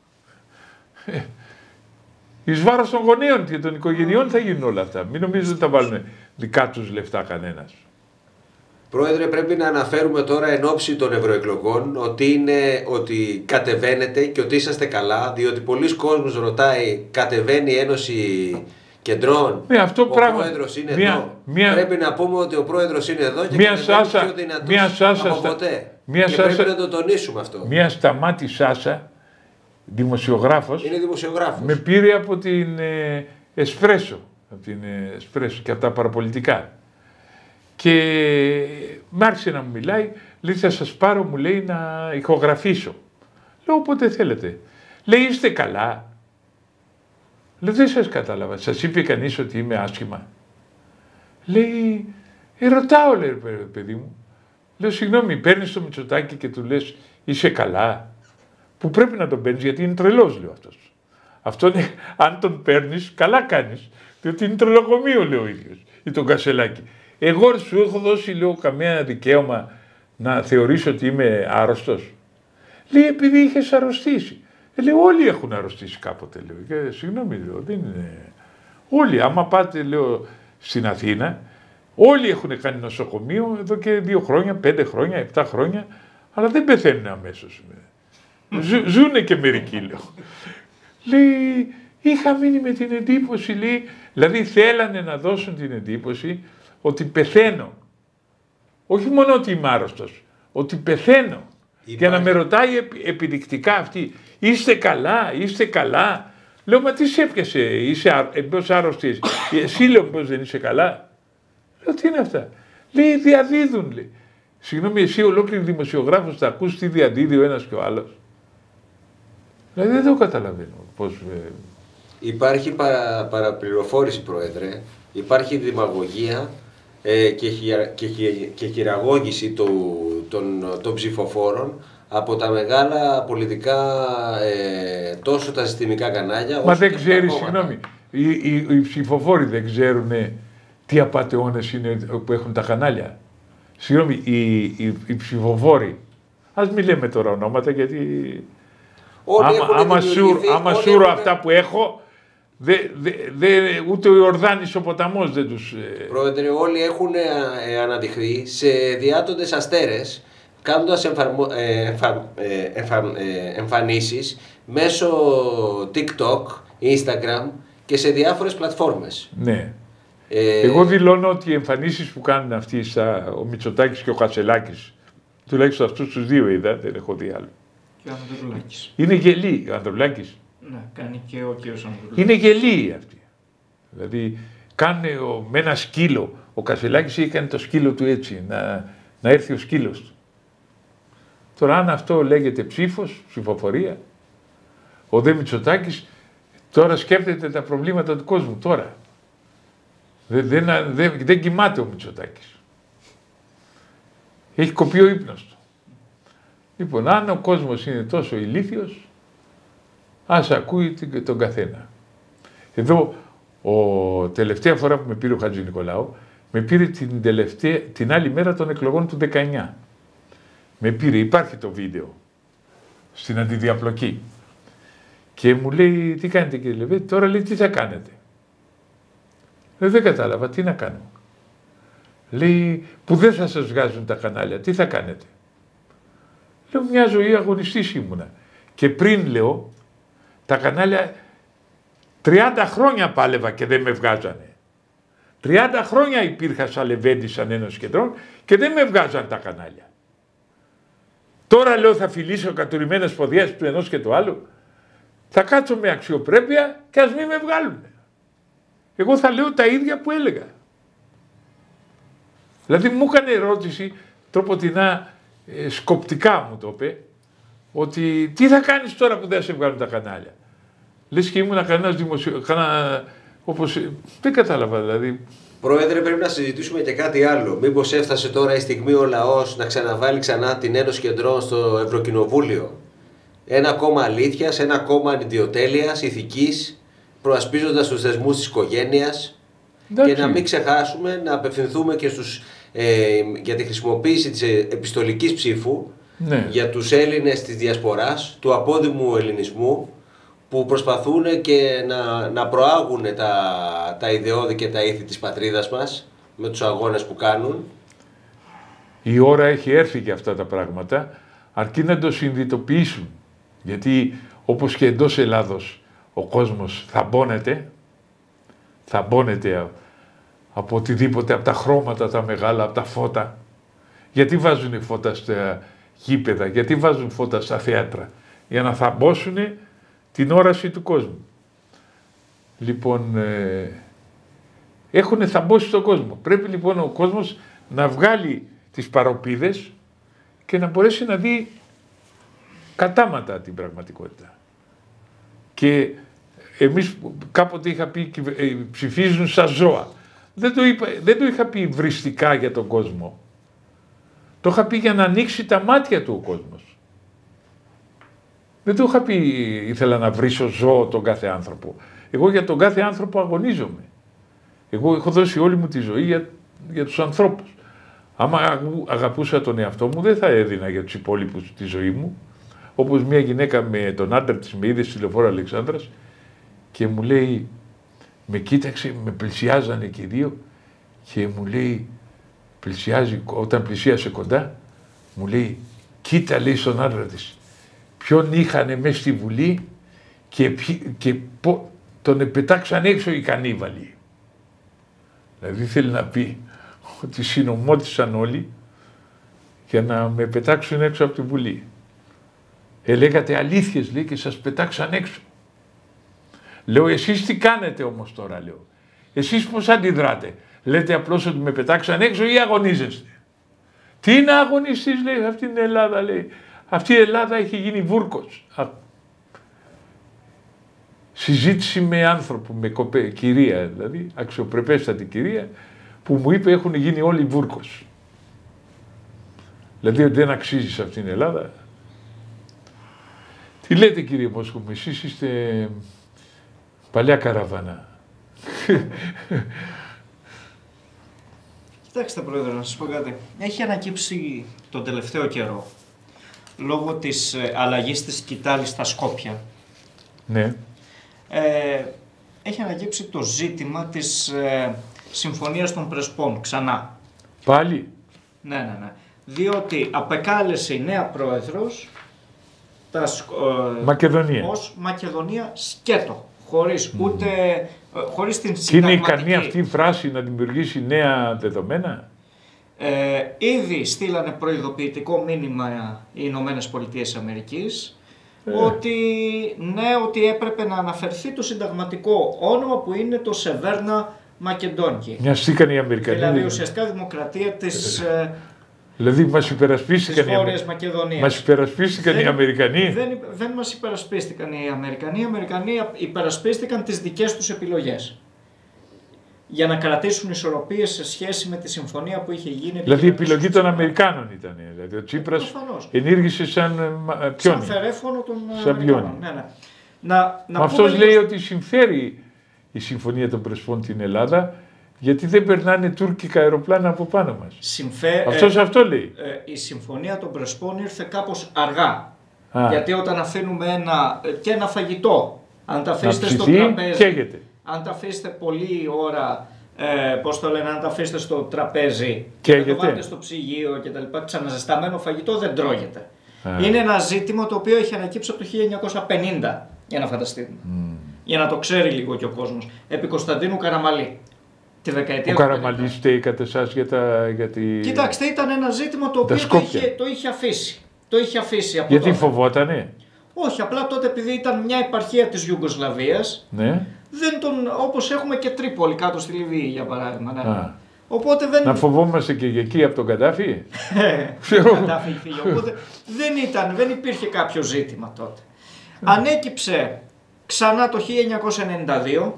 Εις βάρος των γονέων και των οικογενειών θα γίνουν όλα αυτά. Μην νομίζετε ότι θα βάλουν δικά τους λεφτά κανένας. Πρόεδρε, πρέπει να αναφέρουμε τώρα εν ώψη των ευρωεκλογών ότι, είναι, ότι κατεβαίνετε και ότι είσαστε καλά, διότι πολλοί κόσμος ρωτάει, κατεβαίνει η Ένωση Κεντρών, ναι, αυτό ο πράγμα, πρόεδρος είναι μια, εδώ. Μια, πρέπει να πούμε ότι ο πρόεδρος είναι εδώ και μια κατεβαίνει Σάσα, πιο δυνατός μια Σάσα, από ποτέ. Μια και Σάσα, πρέπει να το τονίσουμε αυτό. Μια Σταμάτη Σάσα, δημοσιογράφος, είναι δημοσιογράφος. με πήρε από την ε, Εσπρέσο, από την ε, Εσπρέσο και από τα παραπολιτικά. Και μ' άρχισε να μου μιλάει, λέει θα σας πάρω, μου λέει, να ηχογραφήσω. Λέω όποτε θέλετε. Λέει είστε καλά. Λέω δεν σας κατάλαβα, σας είπε κανείς ότι είμαι άσχημα. Λέει, ε, ρωτάω, λέει παιδί μου. Λέω συγγνώμη, παίρνεις το Μητσοτάκη και του λες είσαι καλά. Που πρέπει να τον παίρνεις γιατί είναι τρελός, λέω αυτός. Αυτό είναι, αν τον παίρνεις, καλά κάνεις. Διότι είναι τρελοκομείο, λέει ο ίδιος, ή τον Κασελάκη. Εγώ σου έχω δώσει, λέω, καμία δικαίωμα να θεωρήσω ότι είμαι άρρωστος. Λέει, επειδή είχες αρρωστήσει. Ε, λέει, όλοι έχουν αρρωστήσει κάποτε, λέω. Και, συγγνώμη, λέω, δεν είναι... Όλοι, άμα πάτε, λέω, στην Αθήνα, όλοι έχουν κάνει νοσοκομείο εδώ και δύο χρόνια, πέντε χρόνια, επτά χρόνια, αλλά δεν πεθαίνουν αμέσως. Ζου, ζούνε και μερικοί, λέω. Λέει, είχα μείνει με την εντύπωση, λέει, δηλαδή θέλανε να δώσουν την εντύπωση ότι πεθαίνω. Όχι μόνο ότι είμαι άρρωστος, ότι πεθαίνω. Υπάρχει. Για να με ρωτάει επιδεικτικά αυτή, είστε καλά, είστε καλά. Λέω, μα τι σε έπιασε, είσαι εμπός άρρωστη, εσύ λέω πως δεν είσαι καλά. Λέω, τι είναι αυτά. Λέει, διαδίδουν, λέει. Συγγνώμη, εσύ ολόκληρη δημοσιογράφος θα ακούς τι διαδίδει ο ένας και ο άλλος. Δηλαδή δεν το καταλαβαίνω πώς... Ε... Υπάρχει παρα, παραπληροφόρηση, Πρόεδρε, υπάρχει δημαγωγία ε, και, χειρα, και, και χειραγώγηση του, των, των ψηφοφόρων από τα μεγάλα πολιτικά, ε, τόσο τα συστημικά κανάλια, Μα δεν ξέρει, συγγνώμη, οι, οι, οι ψηφοφόροι δεν ξέρουν τι απατεώνες είναι που έχουν τα κανάλια. Συγγνώμη, οι, οι, οι ψηφοφόροι, ας μην λέμε τώρα ονόματα γιατί... Όλοι άμα άμα, σουρ, άμα σούρω έχουν... αυτά που έχω, δε, δε, δε, ούτε ο Ιορδάνης ο ποταμός δεν τους... Πρόεδρε, όλοι έχουν ε, αναδειχθεί σε διάτοντες αστέρες, κάνοντας εμφαρμο, ε, εμφα, ε, εμφα, ε, εμφανίσεις μέσω TikTok, Instagram και σε διάφορες πλατφόρμες. Ναι. Ε... Εγώ δηλώνω ότι οι εμφανίσεις που κάνουν αυτοί, σαν ο Μητσοτάκης και ο Κασελάκης, τουλάχιστον αυτούς τους δύο είδα, δεν έχω δει άλλο. Και ο Ανδρουλάκης. Είναι γελοί, ο Ανδρουλάκης. Ναι, κάνει και ο κύριος Ανδρουλάκης. Είναι γελοί αυτοί. Δηλαδή, κάνουν με ένα σκύλο. Ο Κασελάκης είχε κάνει το σκύλο του έτσι, να, να έρθει ο σκύλος του. Τώρα, αν αυτό λέγεται ψήφος, ψηφοφορία, ο δε Μητσοτάκης τώρα σκέφτεται τα προβλήματα του κόσμου. Τώρα. Δεν, δεν, δεν, δεν κοιμάται ο Μητσοτάκης. Έχει κοπεί ο ύπνος του. Λοιπόν, αν ο κόσμος είναι τόσο ηλίθιος, ας ακούει τον καθένα. Εδώ, ο τελευταία φορά που με πήρε ο Χατζηνικολάου, με πήρε την, τελευταία, την άλλη μέρα των εκλογών του δεκαεννιά. Με πήρε, υπάρχει το βίντεο, στην αντιδιαπλοκή. Και μου λέει, τι κάνετε κύριε Λεβέντη, τώρα λέει, τι θα κάνετε. Λέει, δεν κατάλαβα, τι να κάνω. Λέει, που δεν θα σας βγάζουν τα κανάλια, τι θα κάνετε. Λέω, μια ζωή αγωνιστής ήμουνα. Και πριν, λέω, τα κανάλια τριάντα χρόνια πάλευα και δεν με βγάζανε. τριάντα χρόνια υπήρχα σαν Λεβέντη, σαν Ένωση Κεντρών και δεν με βγάζαν τα κανάλια. Τώρα, λέω, θα φιλήσω κατουρημένες ποδιές του ενός και του άλλου. Θα κάτσω με αξιοπρέπεια και ας μην με βγάλουν. Εγώ θα λέω τα ίδια που έλεγα. Δηλαδή μου έκανε ερώτηση, τροποτινά, ε, σκοπτικά μου το είπε, ότι τι θα κάνεις τώρα που δεν σε βγάλουν τα κανάλια. Λες και ήμουν κανένας δημοσιο... Κανένα... Όπως... Δεν κατάλαβα δηλαδή. Πρόεδρε, πρέπει να συζητήσουμε και κάτι άλλο. Μήπως έφτασε τώρα η στιγμή ο λαός να ξαναβάλει ξανά την Ένωση Κεντρών στο Ευρωκοινοβούλιο. Ένα κόμμα αλήθειας, ένα κόμμα ανιδιοτέλειας, ηθικής, προασπίζοντας τους θεσμούς της οικογένειας. Εντάξει. Και να μην ξεχάσουμε να απευθυνθούμε και στους, ε, για τη χρησιμοποίηση της επιστολικής ψήφου, ναι, για τους Έλληνες της Διασποράς, του απόδημου ελληνισμού, που προσπαθούν και να, να προάγουν τα, τα ιδεώδη και τα ήθη της πατρίδας μας με τους αγώνες που κάνουν. Η ώρα έχει έρθει για αυτά τα πράγματα, αρκεί να το συνειδητοποιήσουν. Γιατί όπως και εντός Ελλάδος ο κόσμος θαμπώνεται, θαμπώνεται από οτιδήποτε, από τα χρώματα τα μεγάλα, από τα φώτα. Γιατί βάζουν φώτα στα γήπεδα, γιατί βάζουν φώτα στα θέατρα? Για να θαμπόσουν την όραση του κόσμου. Λοιπόν, ε, έχουν θαμπώσει τον κόσμο. Πρέπει λοιπόν ο κόσμος να βγάλει τις παροπίδες και να μπορέσει να δει κατάματα την πραγματικότητα. Και εμείς κάποτε είχα πει ψηφίζουν σαν ζώα. Δεν το, είπα, δεν το είχα πει βριστικά για τον κόσμο. Το είχα πει για να ανοίξει τα μάτια του ο κόσμος. Δεν το είχα πει ήθελα να βρίσω ζώο τον κάθε άνθρωπο. Εγώ για τον κάθε άνθρωπο αγωνίζομαι. Εγώ έχω δώσει όλη μου τη ζωή για, για τους ανθρώπους. Άμα αγαπούσα τον εαυτό μου δεν θα έδινα για τους υπόλοιπους τη ζωή μου. Όπως μια γυναίκα με τον άντρα της με είδε στη λεωφόρο Αλεξάνδρας και μου λέει, με κοίταξε, με πλησιάζανε και οι δύο και μου λέει, πλησιάζει, όταν πλησίασε κοντά, μου λέει, κοίτα λέει στον άντρα της, ποιον είχανε μέσα στη Βουλή και, και πο, τον πετάξαν έξω οι κανίβαλοι. Δηλαδή θέλει να πει ότι συνομώτησαν όλοι για να με πετάξουν έξω από τη Βουλή. Ε, λέγατε αλήθειες λέει και σας πετάξαν έξω. Λέω εσείς τι κάνετε όμως τώρα λέω. Εσείς πώς αντιδράτε. Λέτε απλώς ότι με πετάξαν έξω ή αγωνίζεστε. Τι να αγωνιστείς λέει αυτή την Ελλάδα λέει. Αυτή η Ελλάδα έχει γίνει βούρκος. Α, συζήτηση με άνθρωπο, με κοπέ, κυρία δηλαδή, αξιοπρεπέστατη κυρία, που μου είπε έχουν γίνει όλοι βούρκος. Δηλαδή ότι δεν αξίζει σε αυτήν την Ελλάδα. Τι λέτε κύριε Μόσκο, εσείς είστε παλιά καραβάνα. Κοιτάξτε πρόεδρε, να σας πω κάτι. Έχει ανακύψει τον τελευταίο καιρό, λόγω της αλλαγής της σκητάλης στα Σκόπια. Ναι. Ε, έχει ανακύψει το ζήτημα της ε, Συμφωνίας των Πρεσπών, ξανά. Πάλι. Ναι, ναι, ναι. Διότι απεκάλεσε η νέα πρόεδρος τα, ε, Μακεδονία. ως Μακεδονία σκέτο, χωρίς mm. ούτε, ε, χωρίς την Και συνταγματική... είναι ικανή αυτή η φράση να δημιουργήσει νέα δεδομένα. Ε, ήδη στείλανε προειδοποιητικό μήνυμα οι Ηνωμένες Πολιτείες Αμερικής ε. ότι ναι, ότι έπρεπε να αναφερθεί το συνταγματικό όνομα που είναι το Σεβέρνα Μακεδόνκη. Μοιαστήκαν οι Αμερικανοί. Δηλαδή ουσιαστικά δημοκρατία της... Ε, Δηλαδή μας υπερασπίστηκαν, οι, Αμερ... μας υπερασπίστηκαν οι Αμερικανοί. Δεν, δεν μας υπερασπίστηκαν οι Αμερικανοί. Οι Αμερικανοί υπερασπίστηκαν τις δικές τους επιλογές. Για να κρατήσουν ισορροπίες σε σχέση με τη συμφωνία που είχε γίνει. Δηλαδή η επιλογή των Αμερικάνων ήταν. Δηλαδή ο Τσίπρας ενήργησε σαν πιόνι. Σαν φερέφωνο των σαν Αμερικάνων. Ναι, ναι. Να, να αυτός λέει ότι συμφέρει η Συμφωνία των Πρεσπών την Ελλάδα, γιατί δεν περνάνε τουρκικά αεροπλάνα από πάνω μας. Συμφέ... Αυτός ε, αυτό λέει. Ε, η Συμφωνία των Πρεσπών ήρθε κάπως αργά. Α. Γιατί όταν αφήνουμε ένα, και ένα φαγητό, αν τα αφήσετε ψηθεί, στο τραπέζι, καίγεται. αν τα αφήσετε πολλή ώρα, ε, πώς το λένε, αν τα αφήσετε στο τραπέζι και το βάλετε στο ψυγείο και τα λοιπά, ξαναζεσταμένο φαγητό δεν τρώγεται. Α. Είναι ένα ζήτημα το οποίο έχει ανακύψει από το χίλια εννιακόσια πενήντα, για να φανταστείτε. Mm. Για να το ξέρει λίγο και ο κόσμος. Επί Κωνσταντίνου Καραμαλή. Τη δεκαετία ο Καραμαλής στέει κατά εσάς για, τα, για τη... Κοιτάξτε, ήταν ένα ζήτημα το οποίο το είχε, το είχε αφήσει. Το είχε αφήσει από γιατί τότε. Φοβότανε. Όχι, απλά τότε επειδή ήταν μια επαρχία της Ιουγκοσλαβίας, ναι. δεν τον, όπως έχουμε και Τρίπολη κάτω στη Λιβύη για παράδειγμα. Ναι. Α. Οπότε δεν... Να φοβόμαστε και εκεί από τον Καντάφη. τον Καντάφη φύγει. Οπότε δεν, ήταν, δεν υπήρχε κάποιο ζήτημα τότε. Ανέκυψε ξανά το χίλια εννιακόσια ενενήντα δύο.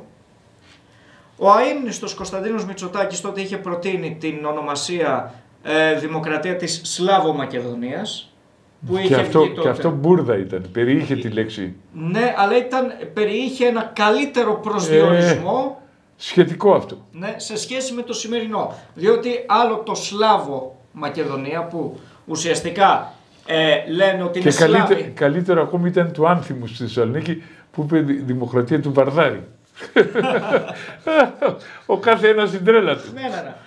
Ο αείμνηστος Κωνσταντίνος Μητσοτάκης τότε είχε προτείνει την ονομασία ε, Δημοκρατία της Σλάβο-Μακεδονίας. Που είχε και, αυτό, τότε. και αυτό μπουρδα ήταν, περιείχε τη λέξη. Ναι, αλλά ήταν, περιείχε ένα καλύτερο προσδιορισμό. Ε, σχετικό αυτό. Ναι, σε σχέση με το σημερινό. Διότι άλλο το Σλάβο-Μακεδονία που ουσιαστικά ε, λένε ότι και είναι καλύτερο, Σλάβοι. Καλύτερο ακόμη ήταν του Άνθιμου στη Θεσσαλονίκη που είπε Δημοκρατία του Βαρδάρη. Ο κάθε ένας στην τρέλα του. Ναι, ναι, ναι.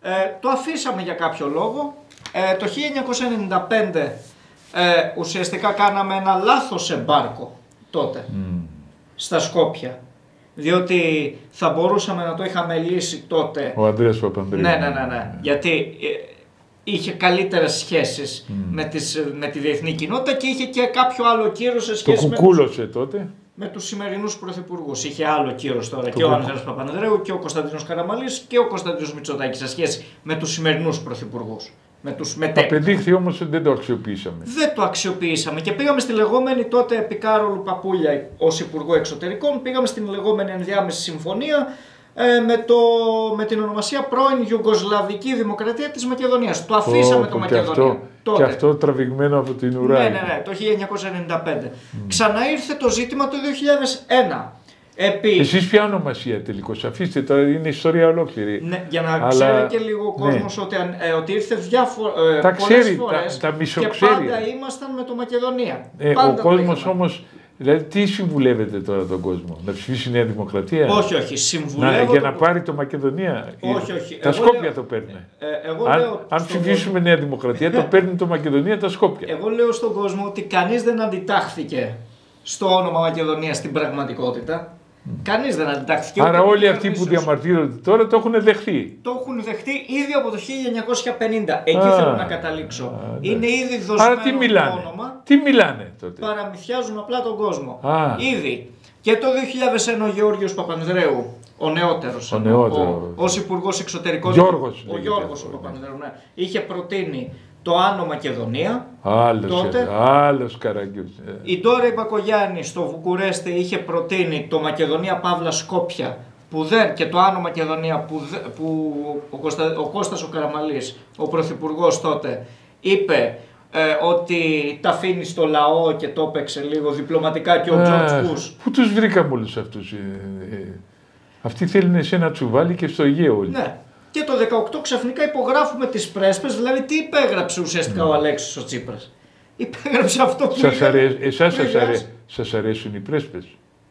Ε, το αφήσαμε για κάποιο λόγο. Ε, το χίλια εννιακόσια ενενήντα πέντε ε, ουσιαστικά κάναμε ένα λάθος εμπάρκο τότε mm. στα Σκόπια. Διότι θα μπορούσαμε να το είχαμε λύσει τότε. Ο Ανδρέας Παπανδρέου. Ναι, ναι, ναι, ναι. Γιατί ε, είχε καλύτερες σχέσεις mm. με, τις, με τη διεθνή κοινότητα και είχε και κάποιο άλλο κύρος σε σχέση το με κουκούλωσε τους, τότε. με τους σημερινούς πρωθυπουργούς. Είχε άλλο κύρος τώρα το και ο Ανδρέας Παπανδρέου και ο Κωνσταντίνος Καραμανλής και ο Κωνσταντίνος Μητσοτάκης σε σχέση με τους σημερινούς πρωθυπουργούς. Με τους μετέπειτα. Απεδείχθη όμως δεν το αξιοποιήσαμε. Δεν το αξιοποιήσαμε και πήγαμε στη λεγόμενη τότε επί Κάρολου Παπούλια ως Υπουργό Εξωτερικών, πήγαμε στην λεγόμενη ενδιάμεση συμφωνία ε, με, το, με την ονομασία πρώην Ιουγκοσλαβική Δημοκρατία της Μακεδονίας. Το αφήσαμε oh, το Μακεδονία. Αυτό, τότε. Και αυτό τραβηγμένο από την ουρά. Ναι, ναι, ναι, το χίλια εννιακόσια ενενήντα πέντε. Mm. Ξαναήρθε το ζήτημα το δύο χιλιάδες ένα. Επί... Εσείς ποια ονομασία τελικώς, αφήστε τώρα, είναι ιστορία ολόκληρη. Ναι, για να αλλά... ξέρει και λίγο ο κόσμος ναι. ότι, ε, ότι ήρθε διάφο... ε, τα πολλές ξέρει, φορές τα, τα και πάντα ήμασταν με το Μακεδονία. Ε, πάντα ο κόσμος όμως, δηλαδή τι συμβουλεύετε τώρα τον κόσμο, να ψηφίσει Νέα Δημοκρατία. Όχι, όχι, συμβουλεύω. Να, για να πάρει το Μακεδονία. Όχι, όχι. Τα εγώ Σκόπια λέω... το παίρνει. Ε, εγώ αν λέω αν ψηφίσουμε κόσμο... Νέα Δημοκρατία, το παίρνει το Μακεδονία τα Σκόπια. Εγώ λέω στον κόσμο ότι κανείς δεν αντιτάχθηκε στο όνομα Μακεδονία στην πραγματικότητα. Mm. Κανείς δεν αντιτάχθηκε. Άρα όλοι αυτοί που διαμαρτύρονται τώρα το έχουν δεχτεί. Το έχουν δεχτεί ήδη από το χίλια εννιακόσια πενήντα. Εκεί α, θέλω να καταλήξω. Α, ναι. Είναι ήδη δοσμένο Άρα τι μιλάνε. το όνομα. Τι μιλάνε τότε. Παραμυθιάζουν απλά τον κόσμο. Α. Ήδη. Και το δύο χιλιάδες ένα ο Γεώργιος Παπανδρέου, ο νεότερος, ο νεότερο. ως Υπουργός Εξωτερικών, Γιώργος, ο Γιώργος ο Παπανδρέου, ναι, είχε προτείνει το Άνω Μακεδονία. Άλλος, τότε, άλλος Καραγκιούς. Η Ντόρα Μπακογιάννη στο Βουκουρέστι είχε προτείνει το Μακεδονία Παύλα Σκόπια που δεν, και το Άνω Μακεδονία που, δε, που ο, Κώστα, ο Κώστας ο Καραμανλής, ο Πρωθυπουργός τότε, είπε ε, ότι τα αφήνει στο λαό και το έπαιξε λίγο διπλωματικά και ο Τζορτζ Μπούς. Πού τους βρήκαμε όλους αυτούς. Ε, ε, αυτοί θέλουν σε ένα τσουβάλι και στο Αιγαίο όλοι. Ναι. Και το δεκαοκτώ ξαφνικά υπογράφουμε τις πρέσπες, δηλαδή τι υπέγραψε ουσιαστικά mm. ο Αλέξης ο Τσίπρας. Υπέγραψε αυτό που σας είχε. Αρέ... Εσάς σας, αρέ... σας αρέσουν οι πρέσπες.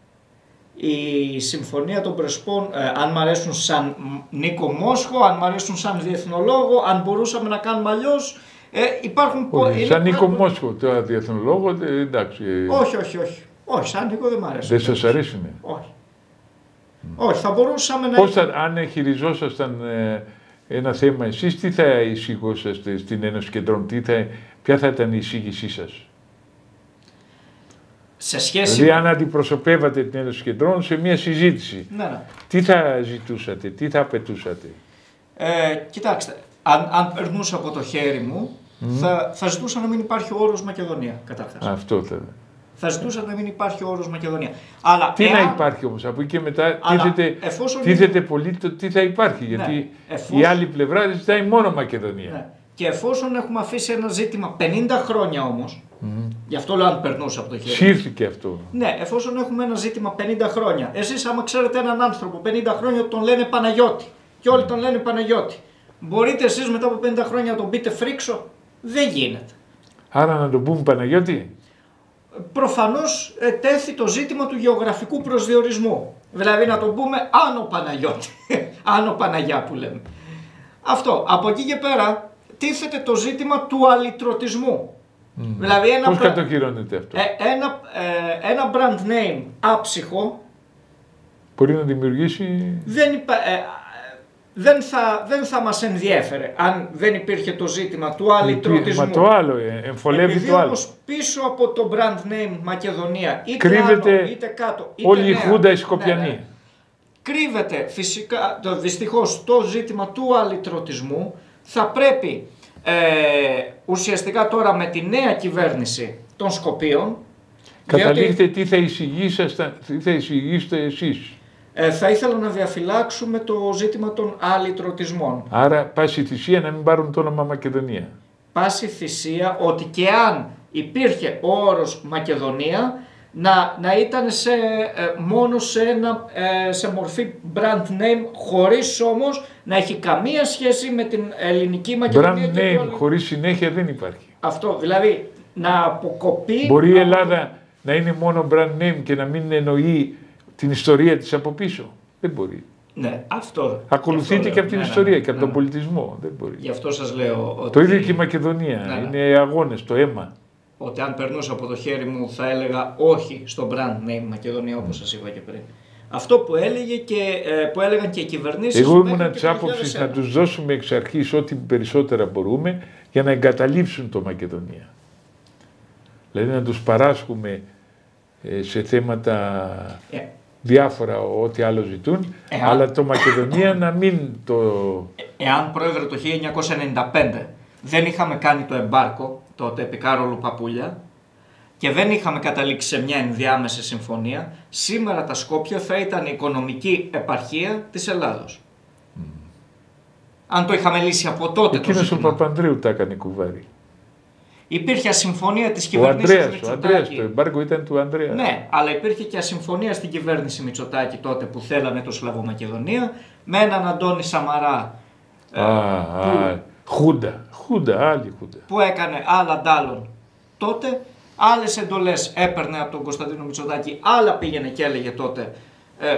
Η συμφωνία των πρεσπών, ε, αν μ' αρέσουν σαν Νίκο Μόσχο, αν μ' αρέσουν σαν διεθνολόγο, αν μπορούσαμε να κάνουμε αλλιώς, ε, υπάρχουν... Όχι, σαν Νίκο πράγμα... Μόσχο, το διεθνολόγο, ε, εντάξει. Όχι, όχι, όχι. Όχι, σαν Νίκο δεν μ' αρέσουν. Δεν σας αρέσουν. Όχι. Mm. Όχι, θα μπορούσαμε να... Πώς θα, αν χειριζόσασταν ε, ένα θέμα εσείς, τι θα εισηγούσαστε στην Ένωση Κεντρών, τι θα, ποια θα ήταν η εισήγησή σας. Σε σχέση... Δηλαδή αν αντιπροσωπεύατε την Ένωση Κεντρών σε μια συζήτηση, ναι, ναι. τι θα ζητούσατε, τι θα απαιτούσατε. Ε, κοιτάξτε, αν, αν περνούσα από το χέρι μου, mm. θα, θα ζητούσα να μην υπάρχει ο όρος Μακεδονία, καταρχάς. Αυτό θα. Θα ζητούσα να μην υπάρχει ο όρος Μακεδονία. Αλλά τι εάν... να υπάρχει όμως, από εκεί και μετά τίθεται, εφόσον... τίθεται πολύ το τι θα υπάρχει, ναι, γιατί εφόσον... η άλλη πλευρά ζητάει μόνο Μακεδονία. Ναι. Και εφόσον έχουμε αφήσει ένα ζήτημα πενήντα χρόνια όμως, mm. γι' αυτό λέω αν περνούσα από το χέρι. Σύρθηκε αυτό. Ναι, εφόσον έχουμε ένα ζήτημα πενήντα χρόνια, εσείς άμα ξέρετε έναν άνθρωπο πενήντα χρόνια τον λένε Παναγιώτη και όλοι τον λένε Παναγιώτη, μπορείτε εσείς μετά από πενήντα χρόνια να τον πείτε Φρίξο? Δεν γίνεται. Άρα να τον πούμε Παναγιώτη. Προφανώς ε, τέθη το ζήτημα του γεωγραφικού προσδιορισμού. Δηλαδή να τον πούμε Άνω Παναγιώτη, Άνω Παναγιά που λέμε. Αυτό. Από εκεί και πέρα τίθεται το ζήτημα του αλυτρωτισμού. Mm. Δηλαδή ένα πώς πρα... κατοχυρώνεται αυτό. Ε, ένα, ε, ένα brand name άψυχο μπορεί να δημιουργήσει... Δεν, υπα... ε, δεν, θα, δεν θα μας ενδιέφερε αν δεν υπήρχε το ζήτημα του αλυτρωτισμού. Μα το άλλο, εμφολεύει Επειδή το άλλο. Όμως πίσω από το brand name Μακεδονία, είτε κρύβεται άνω, είτε κάτω, είτε όλη η νέα, Χούντα η Σκοπιανή. Ναι, ναι. Κρύβεται φυσικά, το, δυστυχώς, το ζήτημα του αλυτρωτισμού. Θα πρέπει ε, ουσιαστικά τώρα με τη νέα κυβέρνηση των Σκοπίων... Καταλήξτε διότι, τι θα εισηγήσετε, τι θα εισηγήσετε εσείς. Ε, θα ήθελα να διαφυλάξουμε το ζήτημα των αλυτρωτισμών. Άρα πάση θυσία να μην πάρουν το όνομα Μακεδονία. Πάση θυσία ότι και αν υπήρχε ο όρος Μακεδονία να, να ήταν σε, ε, μόνο σε, ένα, ε, σε μορφή brand name, χωρίς όμως να έχει καμία σχέση με την ελληνική Μακεδονία. Brand name όλη... χωρίς συνέχεια δεν υπάρχει. Αυτό, δηλαδή να αποκοπεί... Μπορεί η Ελλάδα να είναι μόνο brand name και να μην εννοεί την ιστορία της από πίσω. Δεν μπορεί. Ναι, αυτό. Ακολουθείται και από την ναι, ιστορία ναι, και από ναι, τον πολιτισμό. Δεν μπορεί. Γι' αυτό σας λέω ότι... Το ίδιο και η Μακεδονία. Ναι, ναι. Είναι αγώνες, το αίμα. Ότι αν περνούσα από το χέρι μου θα έλεγα όχι στο brand name Μακεδονία, όπως σας είπα και πριν. Αυτό που, έλεγε και, που έλεγαν και οι κυβερνήσεις... Εγώ ήμουν της άποψης να τους δώσουμε εξ αρχής ό,τι περισσότερα μπορούμε για να εγκαταλείψουν το Μακεδονία. Δηλαδή να τους παράσχουμε σε θέματα ε. διάφορα ό,τι άλλο ζητούν, ε, αλλά το Μακεδονία να μην το... Ε, εάν πρόεδρε το χίλια εννιακόσια ενενήντα πέντε δεν είχαμε κάνει το εμπάρκο, τότε επί Κάρολου Παπούλια, και δεν είχαμε καταλήξει σε μια ενδιάμεση συμφωνία, σήμερα τα Σκόπια θα ήταν η οικονομική επαρχία της Ελλάδος. Mm. Αν το είχαμε λύσει από τότε. Εκείνος ο Παπανδρέου τα έκανε κουβάρι. Υπήρχε ασυμφωνία της κυβέρνησης Μητσοτάκη. Ο Ανδρέας, το εμπάργκο ήταν του Ανδρέα. Ναι, αλλά υπήρχε και ασυμφωνία στην κυβέρνηση Μητσοτάκη τότε που θέλανε το Σλαβομακεδονία με έναν Αντώνη Σαμαρά. Α, ε, που, α, χούντα, χούντα, άλλη χούντα. Που έκανε άλλα ντάλλον τότε, άλλες εντολές έπαιρνε από τον Κωνσταντίνο Μητσοτάκη, άλλα πήγαινε και έλεγε τότε. Ε,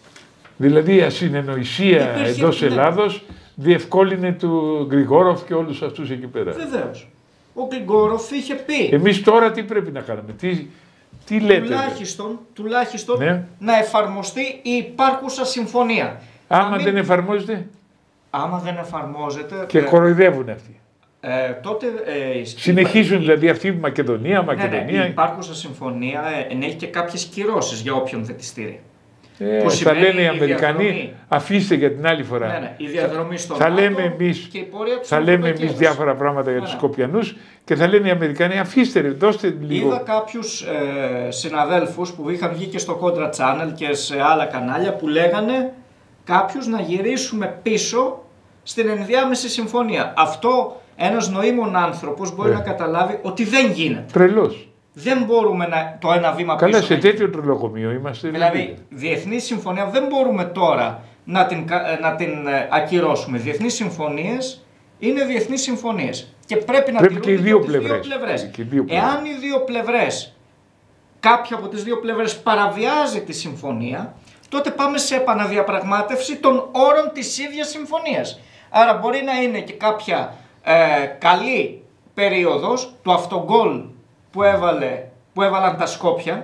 δηλαδή η ασυνεννοησία εντός ναι. Ελλάδος διευκόλυνε του Γρηγόροφ και όλους αυτούς εκεί πέρα. Βεβαίως. Ο Γρηγόροφ είχε πει. Εμείς τώρα τι πρέπει να κάνουμε, τι, τι λέτε. Τουλάχιστον, τουλάχιστον ναι. να εφαρμοστεί η υπάρχουσα συμφωνία. Άμα μην... δεν εφαρμόζεται. Άμα δεν εφαρμόζεται. Και ε... κοροϊδεύουν αυτοί. Ε, τότε, ε, συνεχίζουν η... δηλαδή αυτή η Μακεδονία, Μακεδονία. Ναι, ναι, η υπάρχουσα συμφωνία ε, ενέχει και κάποιες κυρώσεις για όποιον δεν τη στηρεί. Ε, θα λένε οι Αμερικανοί, διαδρομή... αφήστε για την άλλη φορά. Ναι, ναι, η διαδρομή στον θα ΝΑΤΟ λέμε εμείς, και η πορεία του θα λέμε εμείς διάφορα πράγματα για ναι, τους Σκοπιανούς και θα λένε οι Αμερικανοί, αφήστε ρε, δώστε λίγο. Είδα κάποιους ε, συναδέλφους που είχαν βγει και στο Contra Channel και σε άλλα κανάλια που λέγανε κάποιους να γυρίσουμε πίσω στην ενδιάμεση συμφωνία. Αυτό ένας νοήμων άνθρωπος μπορεί ε. να καταλάβει ότι δεν γίνεται. Τρελός. Δεν μπορούμε να, το ένα βήμα Καλά, πίσω. Καλά, σε τέτοιο τρελοκομείο είμαστε. Δηλαδή, διεθνή συμφωνία δεν μπορούμε τώρα να την, να την ακυρώσουμε. Διεθνείς συμφωνίες είναι διεθνείς συμφωνίες. Και πρέπει να πρέπει και οι δύο και πλευρές. Δύο πλευρές. Και δύο πλευρές. Εάν οι δύο πλευρές, κάποια από τις δύο πλευρές παραβιάζει τη συμφωνία, τότε πάμε σε επαναδιαπραγμάτευση των όρων της ίδιας συμφωνίας. Άρα μπορεί να είναι και κάποια ε, καλή περίοδος του αυτογκόλ που, έβαλε, που έβαλαν τα Σκόπια,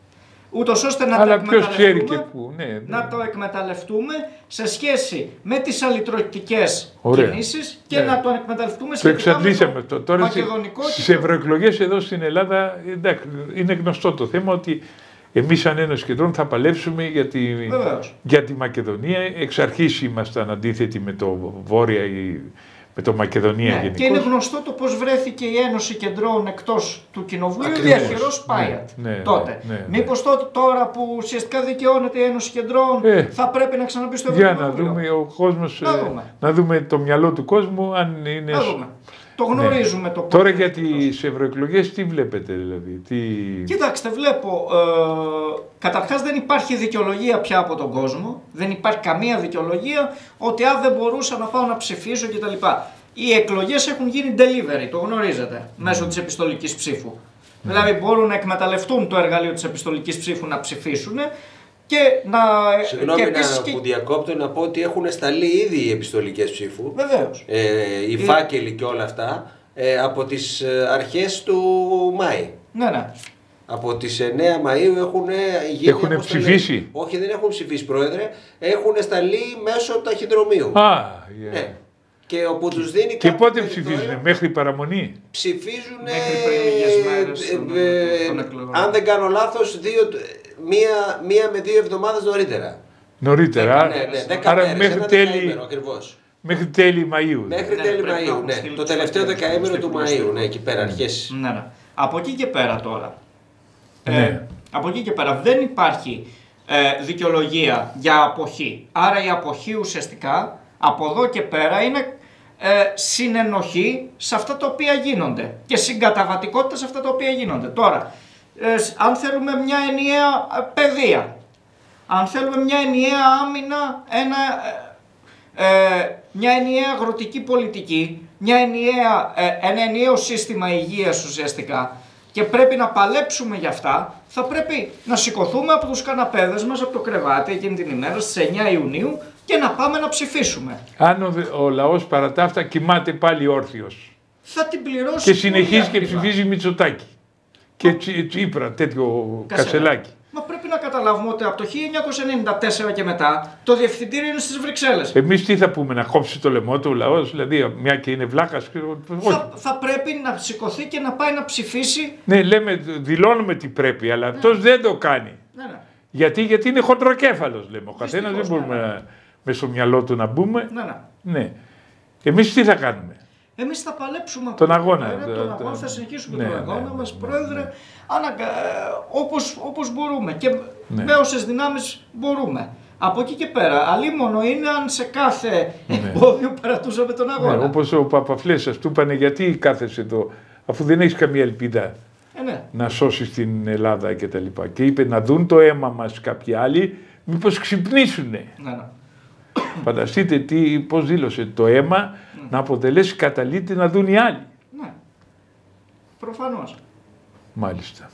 ούτως ώστε να, αλλά το εκμεταλλευτούμε, και που, ναι, ναι. να το εκμεταλλευτούμε σε σχέση με τις αλυτρωτικές κινήσεις και ναι. να το εκμεταλλευτούμε το εξαντλήσαμε με το, το τώρα μακεδονικό. Στις ευρωεκλογές εδώ στην Ελλάδα εντάξει, είναι γνωστό το θέμα ότι εμείς σαν Ένωση Κεντρών θα παλέψουμε για τη, για τη Μακεδονία. Εξ αρχής ήμασταν αντίθετοι με το Βόρεια ή με το Μακεδονία ναι, γενικώς. Και είναι γνωστό το πώς βρέθηκε η Ένωση Κεντρών εκτός του Κοινοβουλίου διαχειρός Πάιατ ναι, ναι, τότε. Ναι, ναι, ναι. Μήπως τότε τώρα που ουσιαστικά δικαιώνεται η Ένωση Κεντρών ε, θα πρέπει να ξαναμπεί στο Ευρωκοινοβούλιο. Για να δούμε ο κόσμος, να, ε, δούμε. να δούμε το μυαλό του κόσμου αν είναι... Να δούμε. Το γνωρίζουμε ναι. το πώς. Τώρα για τις ευρωεκλογές τι βλέπετε δηλαδή. Τι... Κοιτάξτε, βλέπω, ε, καταρχάς δεν υπάρχει δικαιολογία πια από τον κόσμο, δεν υπάρχει καμία δικαιολογία ότι αν δεν μπορούσα να πάω να ψηφίσω κτλ. Οι εκλογές έχουν γίνει delivery, το γνωρίζετε, mm. μέσω της επιστολικής ψήφου. Mm. Δηλαδή μπορούν να εκμεταλλευτούν το εργαλείο της επιστολικής ψήφου να ψηφίσουν και να... Συγγνώμη και να και... που διακόπτω να πω ότι έχουν σταλεί ήδη οι επιστολικές ψήφου. Βεβαίως. Ε, οι η... φάκελοι και όλα αυτά ε, από τις αρχές του Μάη. Ναι, ναι. Από τις εννέα Μαΐου έχουν γίνει Έχουν αποστολή. Ψηφίσει. Όχι, δεν έχουν ψηφίσει, Πρόεδρε. Έχουν σταλεί μέσω ταχυδρομείου. Α, yeah. ναι. Και όπου τους δίνει και πότε ψηφίζουν, μέχρι παραμονή. Ψηφίζουν, ε, ε, ε, αν δεν κάνω λάθος, δύο, μία, μία με δύο εβδομάδες νωρίτερα. Νωρίτερα, ναι, ναι, δέκα άρα μέρες, μέχρι τέλη, ακριβώς. μέχρι τέλη Μαΐου. Μέχρι ναι, τέλη Μαΐου, ναι. Το τελευταίο δεκαήμερο του Μαΐου, ναι, εκεί πέρα, αρχές. Ναι, ναι. Από εκεί και πέρα τώρα, ναι. ε, από εκεί και πέρα δεν υπάρχει ε, δικαιολογία για αποχή. Άρα η αποχή ουσιαστικά από εδώ και πέρα είναι ε, συνενοχή σε αυτά τα οποία γίνονται και συγκαταβατικότητα σε αυτά τα οποία γίνονται. Τώρα, ε, αν θέλουμε μια ενιαία παιδεία, αν θέλουμε μια ενιαία άμυνα, ένα, ε, μια ενιαία αγροτική πολιτική, μια ενιαία, ε, ένα ενιαίο σύστημα υγείας ουσιαστικά και πρέπει να παλέψουμε για αυτά, θα πρέπει να σηκωθούμε από τους καναπέδες μας, από το κρεβάτι εκείνη την ημέρα στις εννέα Ιουνίου και να πάμε να ψηφίσουμε. Αν ο, ο λαός παρά τα αυτά κοιμάται πάλι όρθιος Θα την πληρώσει. και συνεχίζει και ψηφίζει Μητσοτάκη και Τσι, Τσίπρα, τέτοιο Κασελάκη. Μα πρέπει να καταλάβουμε ότι από το χίλια εννιακόσια ενενήντα τέσσερα και μετά το διευθυντήριο είναι στις Βρυξέλλες. Εμείς τι θα πούμε, να κόψει το λαιμό του ο λαός, δηλαδή μια και είναι βλάκας. Θα, θα πρέπει να σηκωθεί και να πάει να ψηφίσει. Ναι, λέμε, δηλώνουμε τι πρέπει, αλλά ναι. αυτός δεν το κάνει. Ναι, ναι. Γιατί, γιατί είναι χοντροκέφαλος, λέμε. Ο καθένας δεν μπορούμε ναι, ναι. να, μες στο μυαλό του να μπούμε. Ναι, ναι. Ναι. Εμείς τι θα κάνουμε. Εμείς θα παλέψουμε τον αγώνα. Πέρα, τον αγώνα θα συνεχίσουμε ναι, τον αγώνα ναι, μας, ναι, Πρόεδρε, ναι. Αναγκα... όπως, όπως μπορούμε και ναι. με όσες δυνάμεις μπορούμε. Από εκεί και πέρα, αλίμονο είναι αν σε κάθε ναι. εμπόδιο περατούσαμε τον αγώνα. Ναι, όπως ο Παπαφλέσσας του είπανε, γιατί κάθεσαι εδώ, αφού δεν έχεις καμία ελπίδα ε, ναι. να σώσεις την Ελλάδα κτλ. Και, και είπε να δουν το αίμα μας κάποιοι άλλοι, μήπως ξυπνήσουνε. Ναι, ναι. Φανταστείτε τι, πώς δήλωσε το αίμα ναι. να αποτελέσει καταλήτη να δουν οι άλλοι. Ναι, προφανώς. Μάλιστα.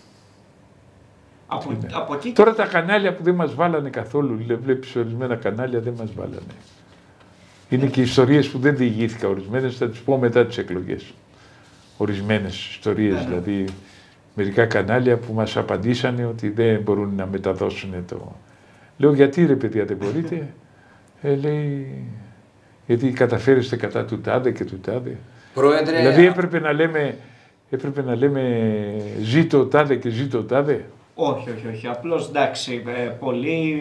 Από, από εκεί... Τώρα τα κανάλια που δεν μας βάλανε καθόλου, βλέπεις ορισμένα κανάλια δεν μας βάλανε. Είναι και ιστορίες που δεν διηγήθηκα ορισμένες, θα τις πω μετά τις εκλογές. Ορισμένες ιστορίες, ναι, δηλαδή μερικά κανάλια που μας απαντήσανε ότι δεν μπορούν να μεταδώσουν το... Λέω γιατί ρε παιδιά δεν μπορείτε. Ε, λέει, γιατί καταφέρεστε κατά του τάδε και του τάδε. Πρόεδρε, δηλαδή έπρεπε να λέμε, έπρεπε να λέμε ζήτω τάδε και ζήτω τάδε. Όχι, όχι, όχι. Απλώς εντάξει, ε, πολύ,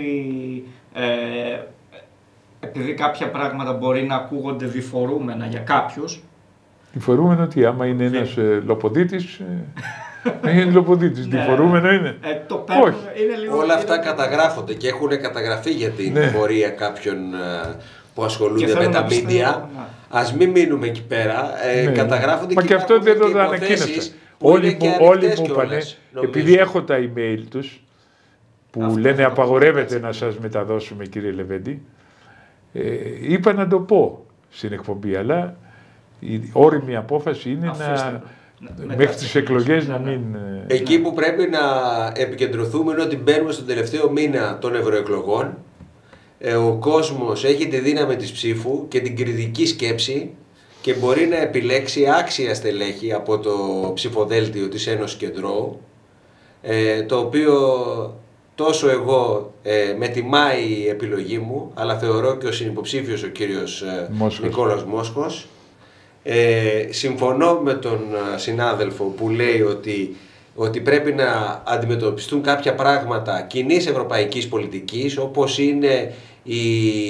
ε, επειδή κάποια πράγματα μπορεί να ακούγονται διφορούμενα για κάποιους. Διφορούμενο τι, άμα είναι ένας ε, λοποδίτης, ε, είναι λοποδίτης, ναι, διφορούμενο είναι. Ε, το παίρνω, όχι. Είναι λίγο, όλα αυτά είναι... καταγράφονται και έχουν καταγραφεί για την ναι. πορεία κάποιων ε, που ασχολούνται με τα μίντια. Ας μην μείνουμε εκεί πέρα, ε, ναι. καταγράφονται. Μα και, και αυτό δεν το ανακοίνωσα. Όλοι μου, όλοι μου είπανε, επειδή έχω τα email τους, που αυτό λένε απαγορεύεται να σας μεταδώσουμε κύριε Λεβέντη, ε, είπα να το πω στην εκπομπή, αλλά η όριμη απόφαση είναι Αφήστε. να, να μέχρι τις εκλογές να μην... Εκεί που πρέπει να επικεντρωθούμε είναι ότι μπαίνουμε στον τελευταίο μήνα των ευρωεκλογών, ε, ο κόσμος έχει τη δύναμη της ψήφου και την κριτική σκέψη και μπορεί να επιλέξει άξια στελέχη από το ψηφοδέλτιο της Ένωσης Κεντρώου, ε, το οποίο τόσο εγώ ε, με τιμάει η επιλογή μου, αλλά θεωρώ και ο συνυποψήφιος ο κύριος ε, Νικόλαος Μόσχος. Ε, συμφωνώ με τον συνάδελφο που λέει ότι, ότι πρέπει να αντιμετωπιστούν κάποια πράγματα κοινής ευρωπαϊκής πολιτικής, όπως είναι η,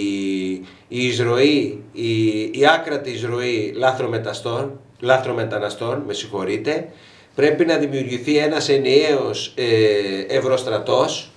η εισρωή, η, η άκρατη εισρωή λάθρομεταναστών, λάθρομεταναστών, με συγχωρείτε. Πρέπει να δημιουργηθεί ένας ενιαίος ε, ευρωστρατός,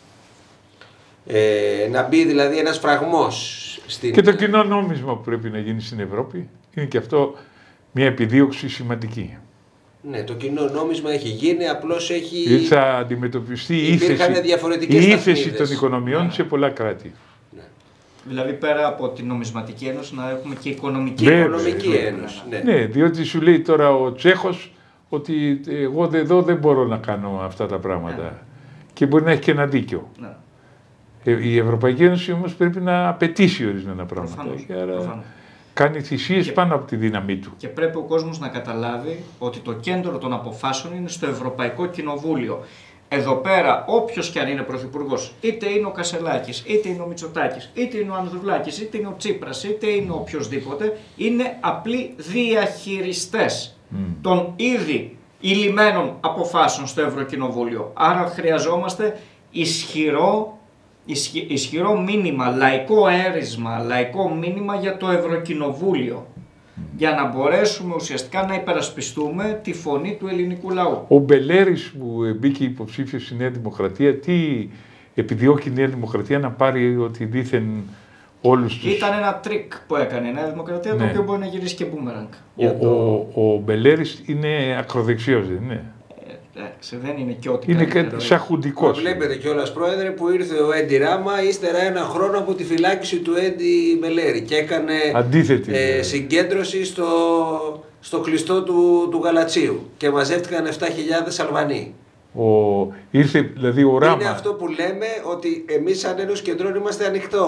ε, να μπει δηλαδή ένας φραγμός. Στην... Και το κοινό νόμισμα που πρέπει να γίνει στην Ευρώπη είναι και αυτό μια επιδίωξη σημαντική. Ναι, το κοινό νόμισμα έχει γίνει, απλώς έχει... Γιατί θα αντιμετωπιστεί η ύφεση, η ύφεση των οικονομιών ναι. σε πολλά κράτη. Ναι. Δηλαδή πέρα από την νομισματική ένωση να έχουμε και οικονομική, ναι, οικονομική ναι, ένωση. Ναι. Ναι. ναι, διότι σου λέει τώρα ο Τσέχος ότι εγώ εδώ δεν μπορώ να κάνω αυτά τα πράγματα. Ναι. Και μπορεί να έχει και ένα δίκιο. Ναι. Ε, η Ευρωπαϊκή Ένωση όμως πρέπει να απαιτήσει ορισμένα πράγματα. Προφανώς, Άρα προφανώς. κάνει θυσίες πάνω από τη δύναμή του. Και πρέπει ο κόσμος να καταλάβει ότι το κέντρο των αποφάσεων είναι στο Ευρωπαϊκό Κοινοβούλιο. Εδώ πέρα, όποιος και αν είναι πρωθυπουργός, είτε είναι ο Κασελάκης, είτε είναι ο Μητσοτάκης, είτε είναι ο Ανδρουλάκης, είτε είναι ο Τσίπρας, είτε είναι ο οποιοσδήποτε, είναι απλοί διαχειριστές mm. των ήδη υλημένων αποφάσεων στο Ευρωκοινοβούλιο. Άρα χρειαζόμαστε ισχυρό, ισχυ, ισχυρό μήνυμα, λαϊκό έρισμα, λαϊκό μήνυμα για το Ευρωκοινοβούλιο. Για να μπορέσουμε ουσιαστικά να υπερασπιστούμε τη φωνή του ελληνικού λαού. Ο Μπελέρης που μπήκε υποψήφιος στη Νέα Δημοκρατία, τι επιδιώκει η Νέα Δημοκρατία να πάρει ότι δήθεν όλους τους... Ήταν ένα τρίκ που έκανε η Νέα Δημοκρατία, ναι. το οποίο μπορεί να γυρίσει και μπούμεραγκ. Ο, το... ο, ο Μπελέρης είναι ακροδεξιός, δεν είναι? Εντάξει, δεν είναι και ό,τι είναι καλύτερο. Σαχουντικός. Βλέπετε κιόλας, Πρόεδρε, που ήρθε ο Έντι Ράμα ύστερα ένα χρόνο από τη φυλάκιση του Έντι Μπελέρη και έκανε Αντίθετη, ε, συγκέντρωση στο, στο κλειστό του, του Γαλατσίου και μαζεύτηκαν επτά χιλιάδες Αλβανοί. Ο, ήρθε δηλαδή ο Ράμα. Είναι αυτό που λέμε ότι εμείς σαν Ένωση Κεντρών είμαστε ανοιχτό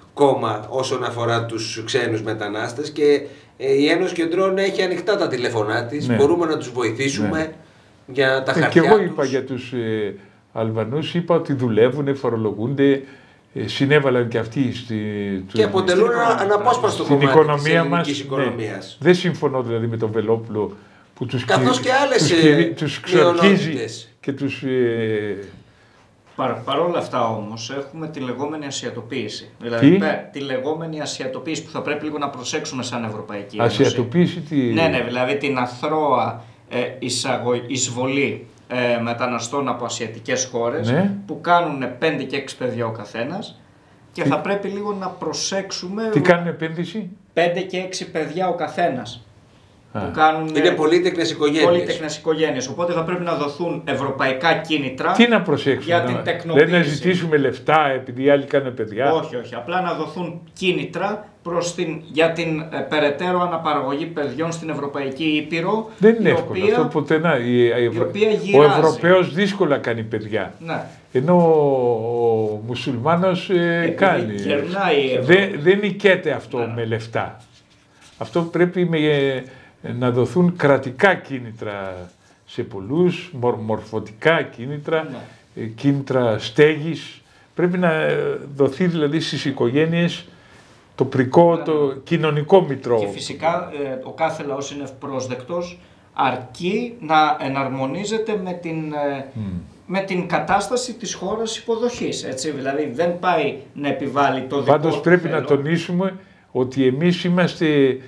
κόμμα όσον αφορά τους ξένους μετανάστες και ε, η Ένωση Κεντρών έχει ανοιχτά τα τηλέφωνά της, ναι. μπορούμε να τους βοηθήσουμε ναι. για τα ε, χαρτιά τους. Και εγώ τους. είπα για τους ε, Αλβανούς, είπα ότι δουλεύουν, φορολογούνται, ε, συνέβαλαν και αυτοί στη, και αποτελούν ένα αναπόσπαστο κομμάτι οικονομία της ελληνικής οικονομίας. Ναι. Δεν συμφωνώ δηλαδή με τον Βελόπουλο που τους, καθώς και άλλες τους, ε, τους ξορκίζει και τους... Ε, Παρ' όλα αυτά όμως έχουμε τη λεγόμενη ασιατοποίηση. Δηλαδή τι? τη λεγόμενη ασιατοποίηση που θα πρέπει λίγο να προσέξουμε σαν Ευρωπαϊκή Ένωση. Ασιατοποίηση τι? Ναι, ναι, δηλαδή την αθρώα ε, εισαγω... εισβολή ε, μεταναστών από ασιατικές χώρες ναι. που κάνουν πέντε και έξι παιδιά ο καθένας και τι? θα πρέπει λίγο να προσέξουμε... Τι κάνουν επένδυση? πέντε και έξι παιδιά ο καθένας. Που κάνουν, είναι πολύτεκνες οικογένειες. Πολύτεκνες οικογένειες. Οπότε θα πρέπει να δοθούν ευρωπαϊκά κίνητρα. Τι να προσέξουμε, για την να, τεκνοποίηση. Δεν να ζητήσουμε λεφτά επειδή οι άλλοι κάνουν παιδιά. Όχι, όχι. Απλά να δοθούν κίνητρα προς την, για την ε, περαιτέρω αναπαραγωγή παιδιών στην Ευρωπαϊκή Ήπειρο. Δεν είναι εύκολο αυτό ποτέ. Να, η, η Ευρω... η ο Ευρωπαίος δύσκολα κάνει παιδιά. Ναι. Ενώ ο, ο μουσουλμάνος ε, κάνει. Δεν, δεν νικέται αυτό ναι. με λεφτά. Αυτό πρέπει με, να δοθούν κρατικά κίνητρα σε πολλούς, μορ, μορφωτικά κίνητρα, ναι. κίνητρα στέγης. Πρέπει να δοθεί δηλαδή στις οικογένειες το πρικό, ναι. το κοινωνικό μητρό. Και φυσικά ε, ο κάθε λαός είναι ευπρόσδεκτος, αρκεί να εναρμονίζεται με την, ε, mm. με την κατάσταση της χώρας υποδοχής. Έτσι, δηλαδή δεν πάει να επιβάλλει το δικό Πάντως του πρέπει θέλω. να τονίσουμε ότι εμείς είμαστε,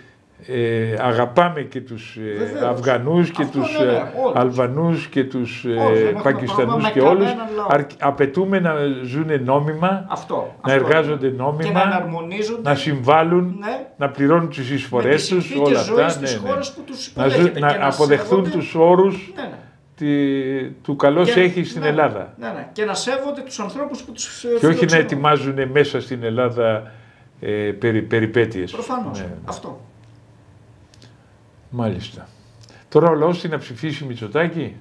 ε, αγαπάμε και τους ε, Αφγανούς και αυτό, τους ναι, ναι, Αλβανούς και τους ε, Πακιστανούς και όλους. Αρ, απαιτούμε να ζουν νόμιμα, αυτό, να αυτό, εργάζονται νόμιμα, να, να συμβάλλουν, ναι, να πληρώνουν τις εισφορές τους, όλα αυτά. Ναι, ναι. Που τους να, ζου, να, να αποδεχθούν τους όρους ναι, ναι. Τη, του καλώς και, έχει στην ναι, Ελλάδα. Ναι, ναι. Και να σέβονται τους ανθρώπους που τους και φιλοξενούν. όχι να ετοιμάζουν μέσα στην Ελλάδα ε, περι, περιπέτειες. Προφανώς. Ναι. Αυτό. Μάλιστα. Τώρα ο λαός τι να ψηφίσει Μητσοτάκη.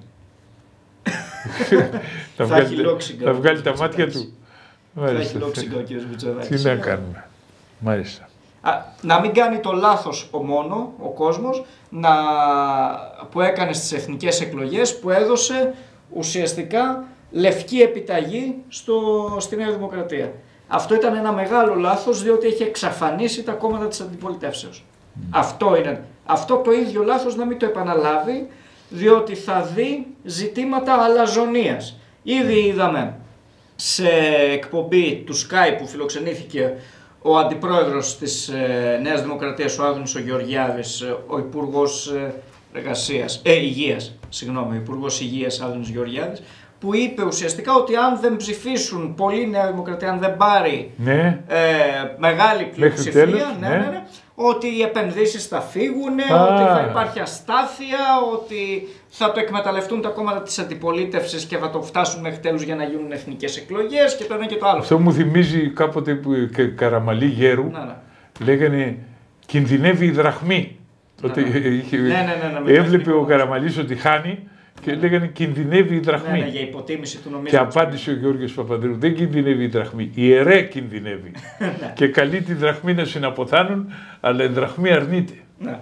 να βγάλει, να βγάλει τα μάτια του. Θα έχει λόξιγκα ο κύριος Μητσοτάκης. Τι να κάνουμε. Μάλιστα. Α, να μην κάνει το λάθος ο μόνο, ο κόσμος, να, που έκανε στις εθνικές εκλογές, που έδωσε ουσιαστικά λευκή επιταγή στο, στη Νέα Δημοκρατία. Αυτό ήταν ένα μεγάλο λάθος, διότι έχει εξαφανίσει τα κόμματα της αντιπολιτεύσεως. Mm. Αυτό είναι. Αυτό το ίδιο λάθος να μην το επαναλάβει, διότι θα δει ζητήματα αλαζονίας. Ήδη είδαμε σε εκπομπή του Sky που φιλοξενήθηκε ο αντιπρόεδρος της ε, Νέας Δημοκρατίας, ο Άδωνης ο Γεωργιάδης, ε, ο Υπουργός ε, Εργασίας, ε, Υγείας, συγγνώμη, ο Υπουργός Υγείας Άδωνης Γεωργιάδης, που είπε ουσιαστικά ότι αν δεν ψηφίσουν πολλοί Νέα Δημοκρατία, αν δεν πάρει ναι. ε, μεγάλη πλειοψηφία, τέλος, ναι, ναι. Ναι, ναι, ότι οι επενδύσεις θα φύγουν, Α. ότι θα υπάρχει αστάθεια, ότι θα το εκμεταλλευτούν τα κόμματα της αντιπολίτευσης και θα το φτάσουν μέχρι τέλους για να γίνουν εθνικές εκλογές και το ένα και το άλλο. Αυτό μου θυμίζει κάποτε που και Καραμαλή Γέρου, ναι, ναι. λέγανε κινδυνεύει η δραχμή. Ναι, Τότε ναι. είχε, ναι, ναι, ναι, ναι, έβλεπε ο Καραμαλής ότι χάνει και λέγανε κινδυνεύει η δραχμή. Ναι, ναι, για υποτίμηση του νομίσματος. Και απάντησε ο Γιώργος Παπανδρέου, δεν κινδυνεύει η δραχμή, η ιερέ κινδυνεύει. Και καλεί τη δραχμή να συναποθάνουν, αλλά η δραχμή αρνείται. Ναι.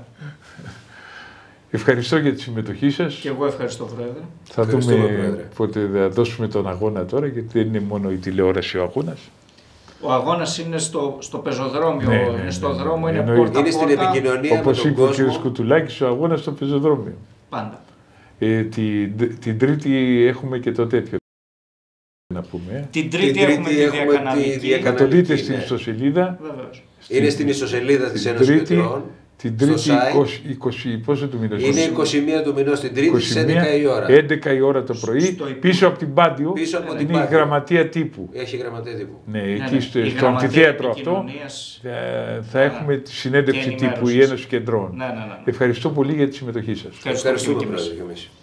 Ευχαριστώ για τη συμμετοχή σας. Και εγώ ευχαριστώ, Πρόεδρε. Θα δούμε πότε θα δώσουμε τον αγώνα τώρα, γιατί δεν είναι μόνο η τηλεόραση ο αγώνας. Ο αγώνας είναι στο, στο πεζοδρόμιο, ναι, ναι, είναι ναι, στο ναι, δρόμο, ναι, είναι ναι, πόρτα-πόρτα. Είναι στην επικοινωνία όπως με τον είπε ο κ. Κουτουλάκης, ο αγώνας στο πεζοδρόμιο. Πάντα. Ε, την, την Τρίτη έχουμε και το τέτοιο. Να πούμε. Την Τρίτη, την έχουμε, τρίτη έχουμε τη διακαναλική. Θα το δείτε στην ιστοσελίδα. Βεβαίως. Είναι στην ιστοσελίδα της Ένωσης Κεντρών. Την Τρίτη, είκοσι, είκοσι, πόσο του μηνός. Είναι είκοσι μία του μηνός την Τρίτη στις έντεκα η ώρα. έντεκα η ώρα το πρωί, πίσω από την Πάντιο, πίσω από είναι την η γραμματεία τύπου. Έχει γραμματεία τύπου. Ναι, ναι, εκεί ναι. στο, στο αμφιθέατρο αυτό θα, θα έχουμε τη συνέντευξη τύπου η Ένωση Κεντρών. Ναι, ναι, ναι. Ευχαριστώ πολύ για τη συμμετοχή σας. Ευχαριστούμε, Πρόεδρε, και εμείς.